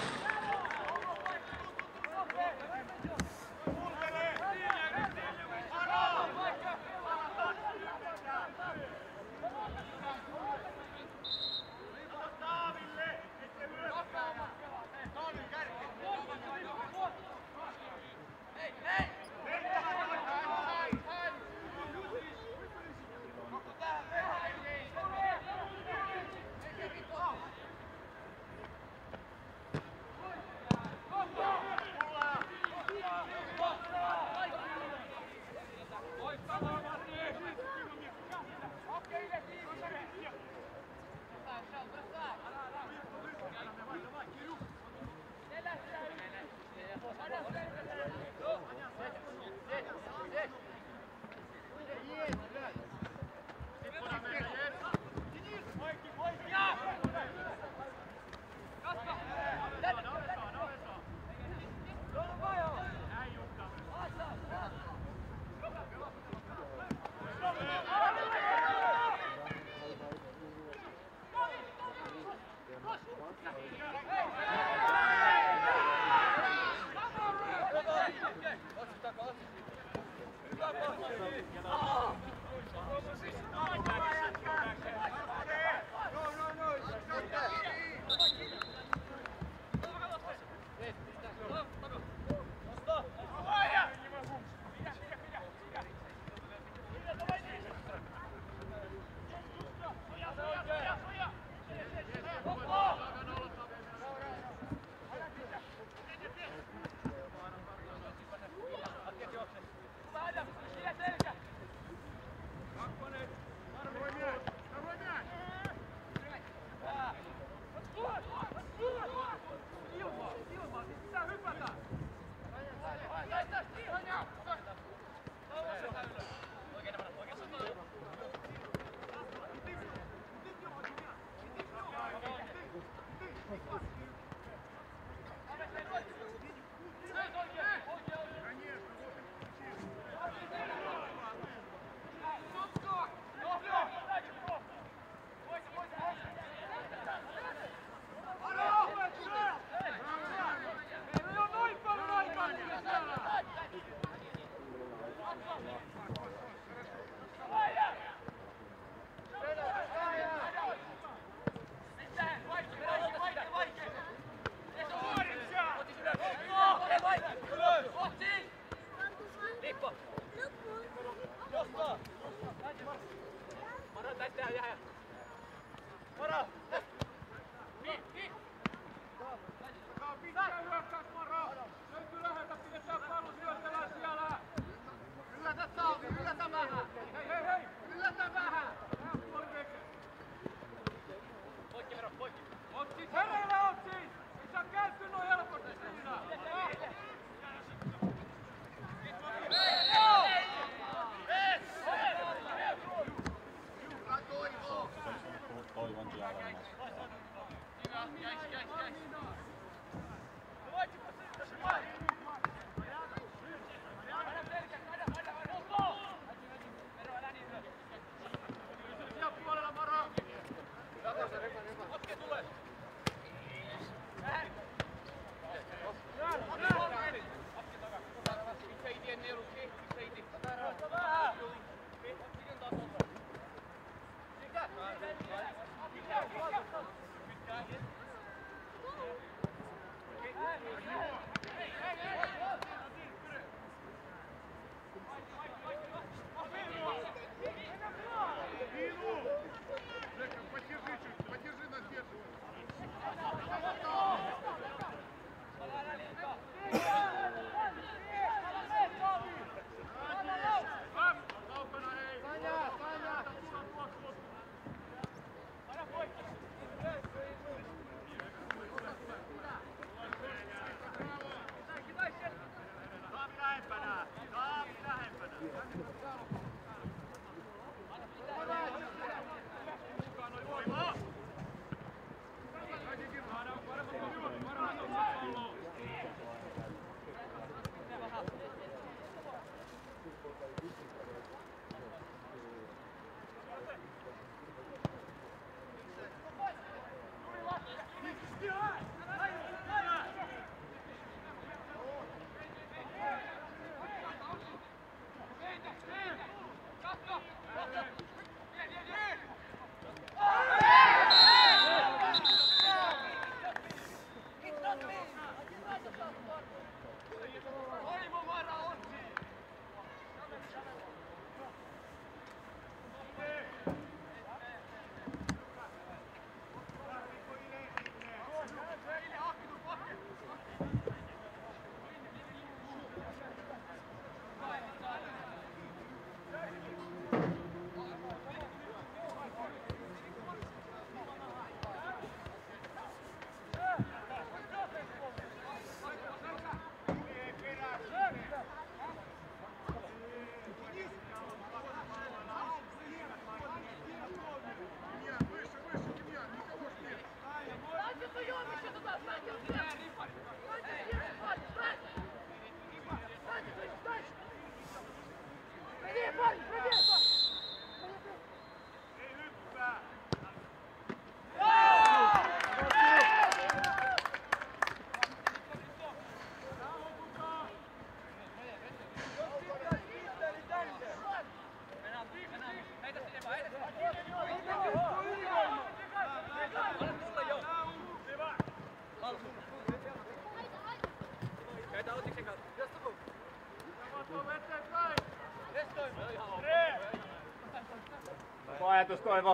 Ajatus Toivo.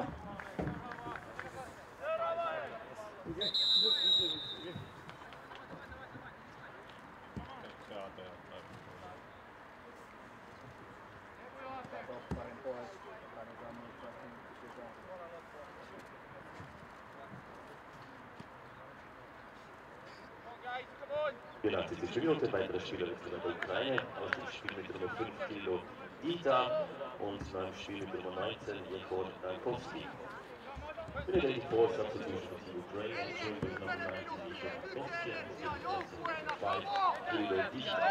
vierundachtzigste Minute, weitere Spieler wechseln bei der Ukraine, aus dem Spiel mit der Nummer fünf Kilo Ita und beim Spiel mit der Nummer neunzehn Jekor Dankowski. Related four substitutions for the Ukraine, including with number nineteen Jekor Dankowski and five Kilo Ita.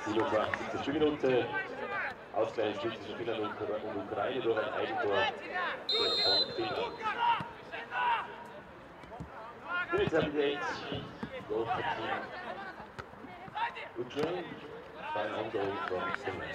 siebenundzwanzigste Spielminute. Ausgleich steht zwischen Finnland und Ukraine durch ein Eigentor von Finnland. Minute seventy-eight, goal for team Ukraine, final goal from Finland.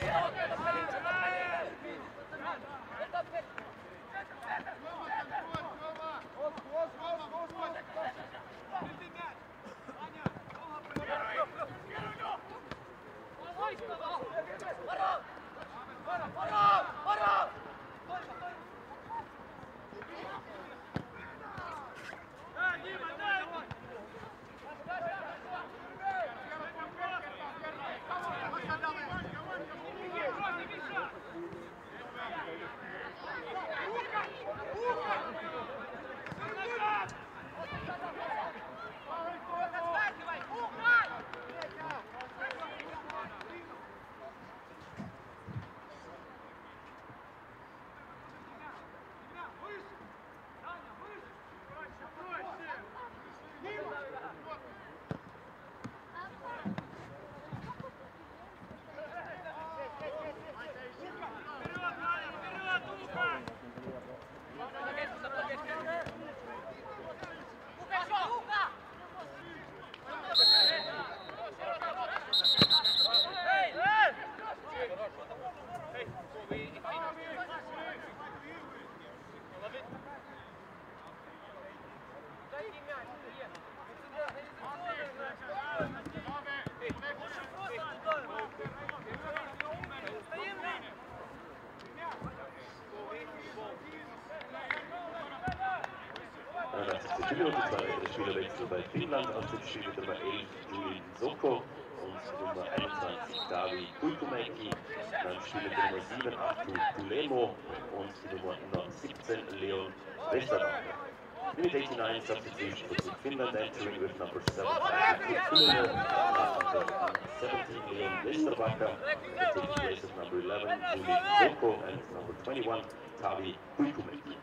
Der Spielerwechsel bei Finnland auf dem Spiel mit Nummer elf Julin Soko und Nummer einundzwanzig Davi Kuikumäki. Dann spielt mit Nummer sieben Artur Tulemo und die Nummer siebzehn Leon Westerbacher. Minute eighty-nine, substitution between Finland entering with number seven Artur Tulemo and number seventeen Leon Westerbacher, taking place of number eleven Julin Soko and number twenty-one Davi Kuikumäki.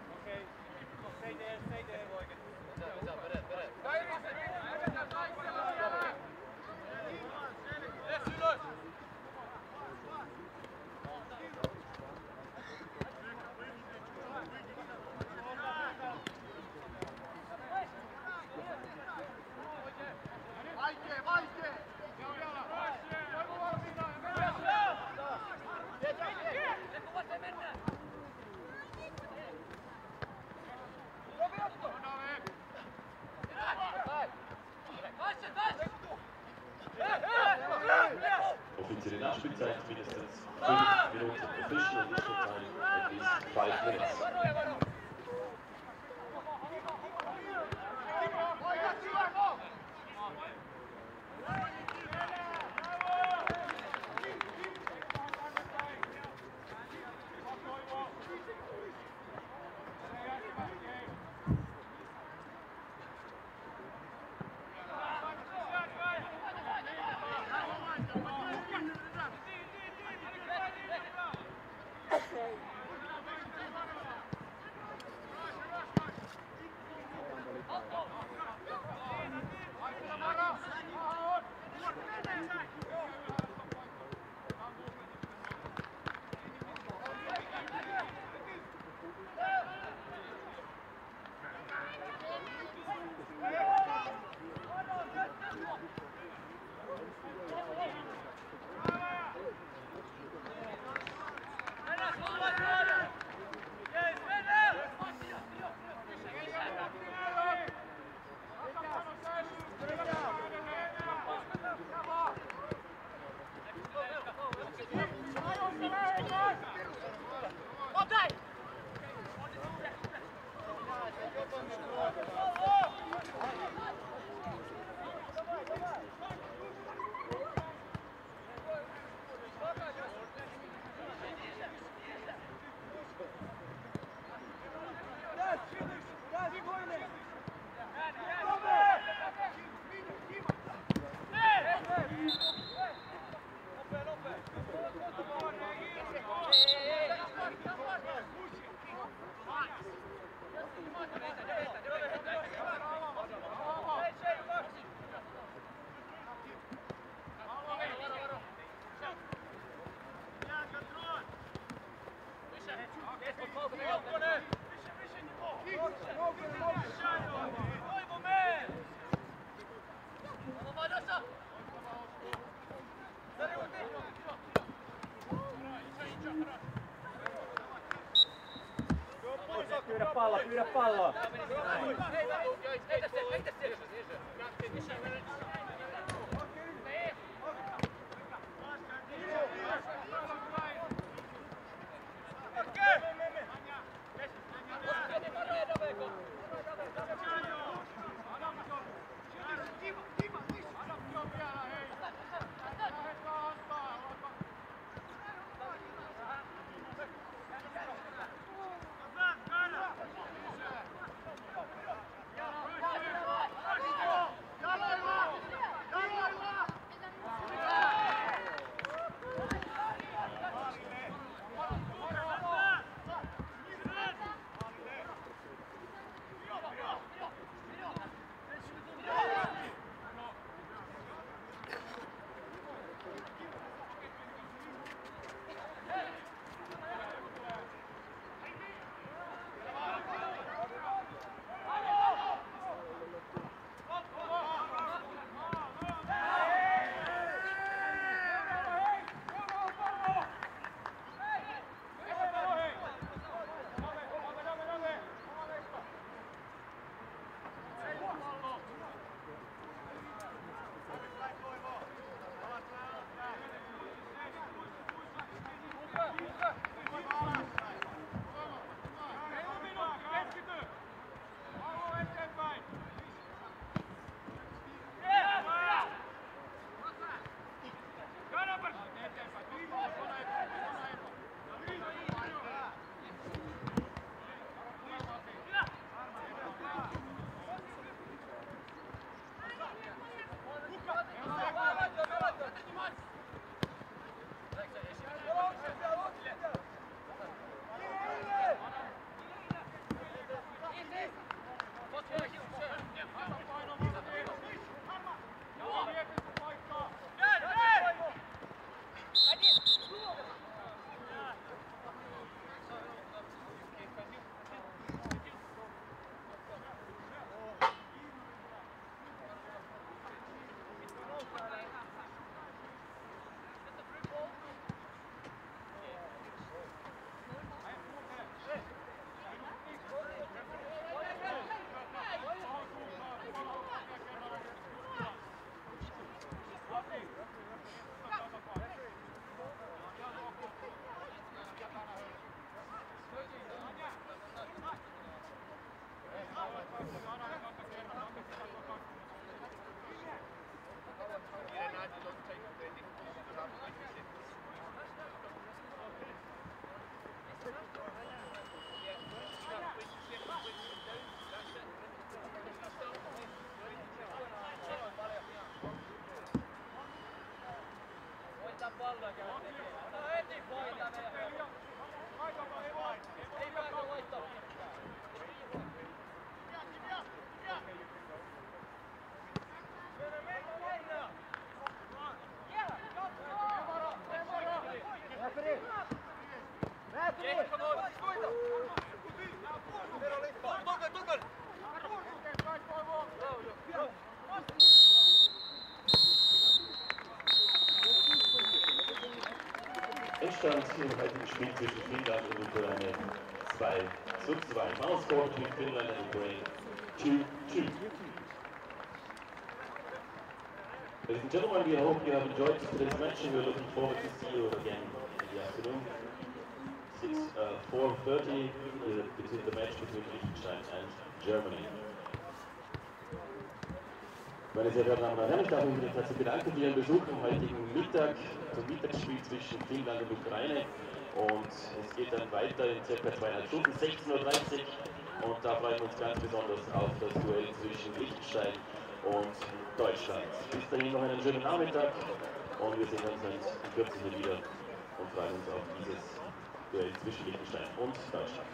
Offizielle Nachspielzeit mindestens fünf Minuten. Official initial time at least five minutes. Pyydä pallo, pyydä pallo! Endstand im heutigen Spiel zwischen Finnland und Ukraine zwei zu zwei. Final score between Finland and Ukraine two two. Ladies and gentlemen, we hope you have enjoyed today's match and we're looking forward to see you again in the afternoon. four thirty uh, between the match between Liechtenstein and Germany. Meine sehr verehrten Damen und Herren, ich darf mich recht herzlich bedanken für Ihren Besuch am heutigen Mittag zum Mittagsspiel zwischen Finnland und Ukraine. Und es geht dann weiter in circa zweieinhalb Stunden, sechzehn Uhr dreißig. Und da freuen wir uns ganz besonders auf das Duell zwischen Liechtenstein und Deutschland. Bis dahin noch einen schönen Nachmittag und wir sehen uns in Kürze hier wieder und freuen uns auf dieses Duell zwischen Liechtenstein und Deutschland.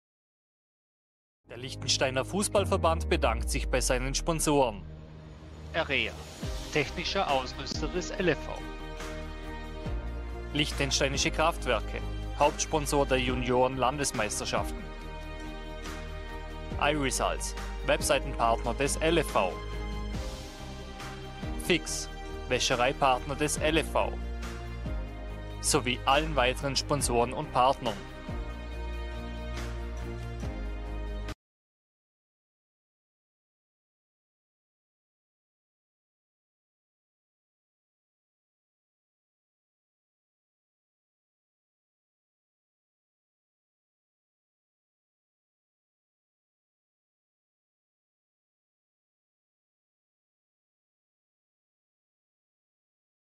Der Liechtensteiner Fußballverband bedankt sich bei seinen Sponsoren. Area, technischer Ausrüster des L E V. Liechtensteinische Kraftwerke, Hauptsponsor der Junioren-Landesmeisterschaften. iResults, Webseitenpartner des L E V. Fix, Wäschereipartner des L E V. Sowie allen weiteren Sponsoren und Partnern.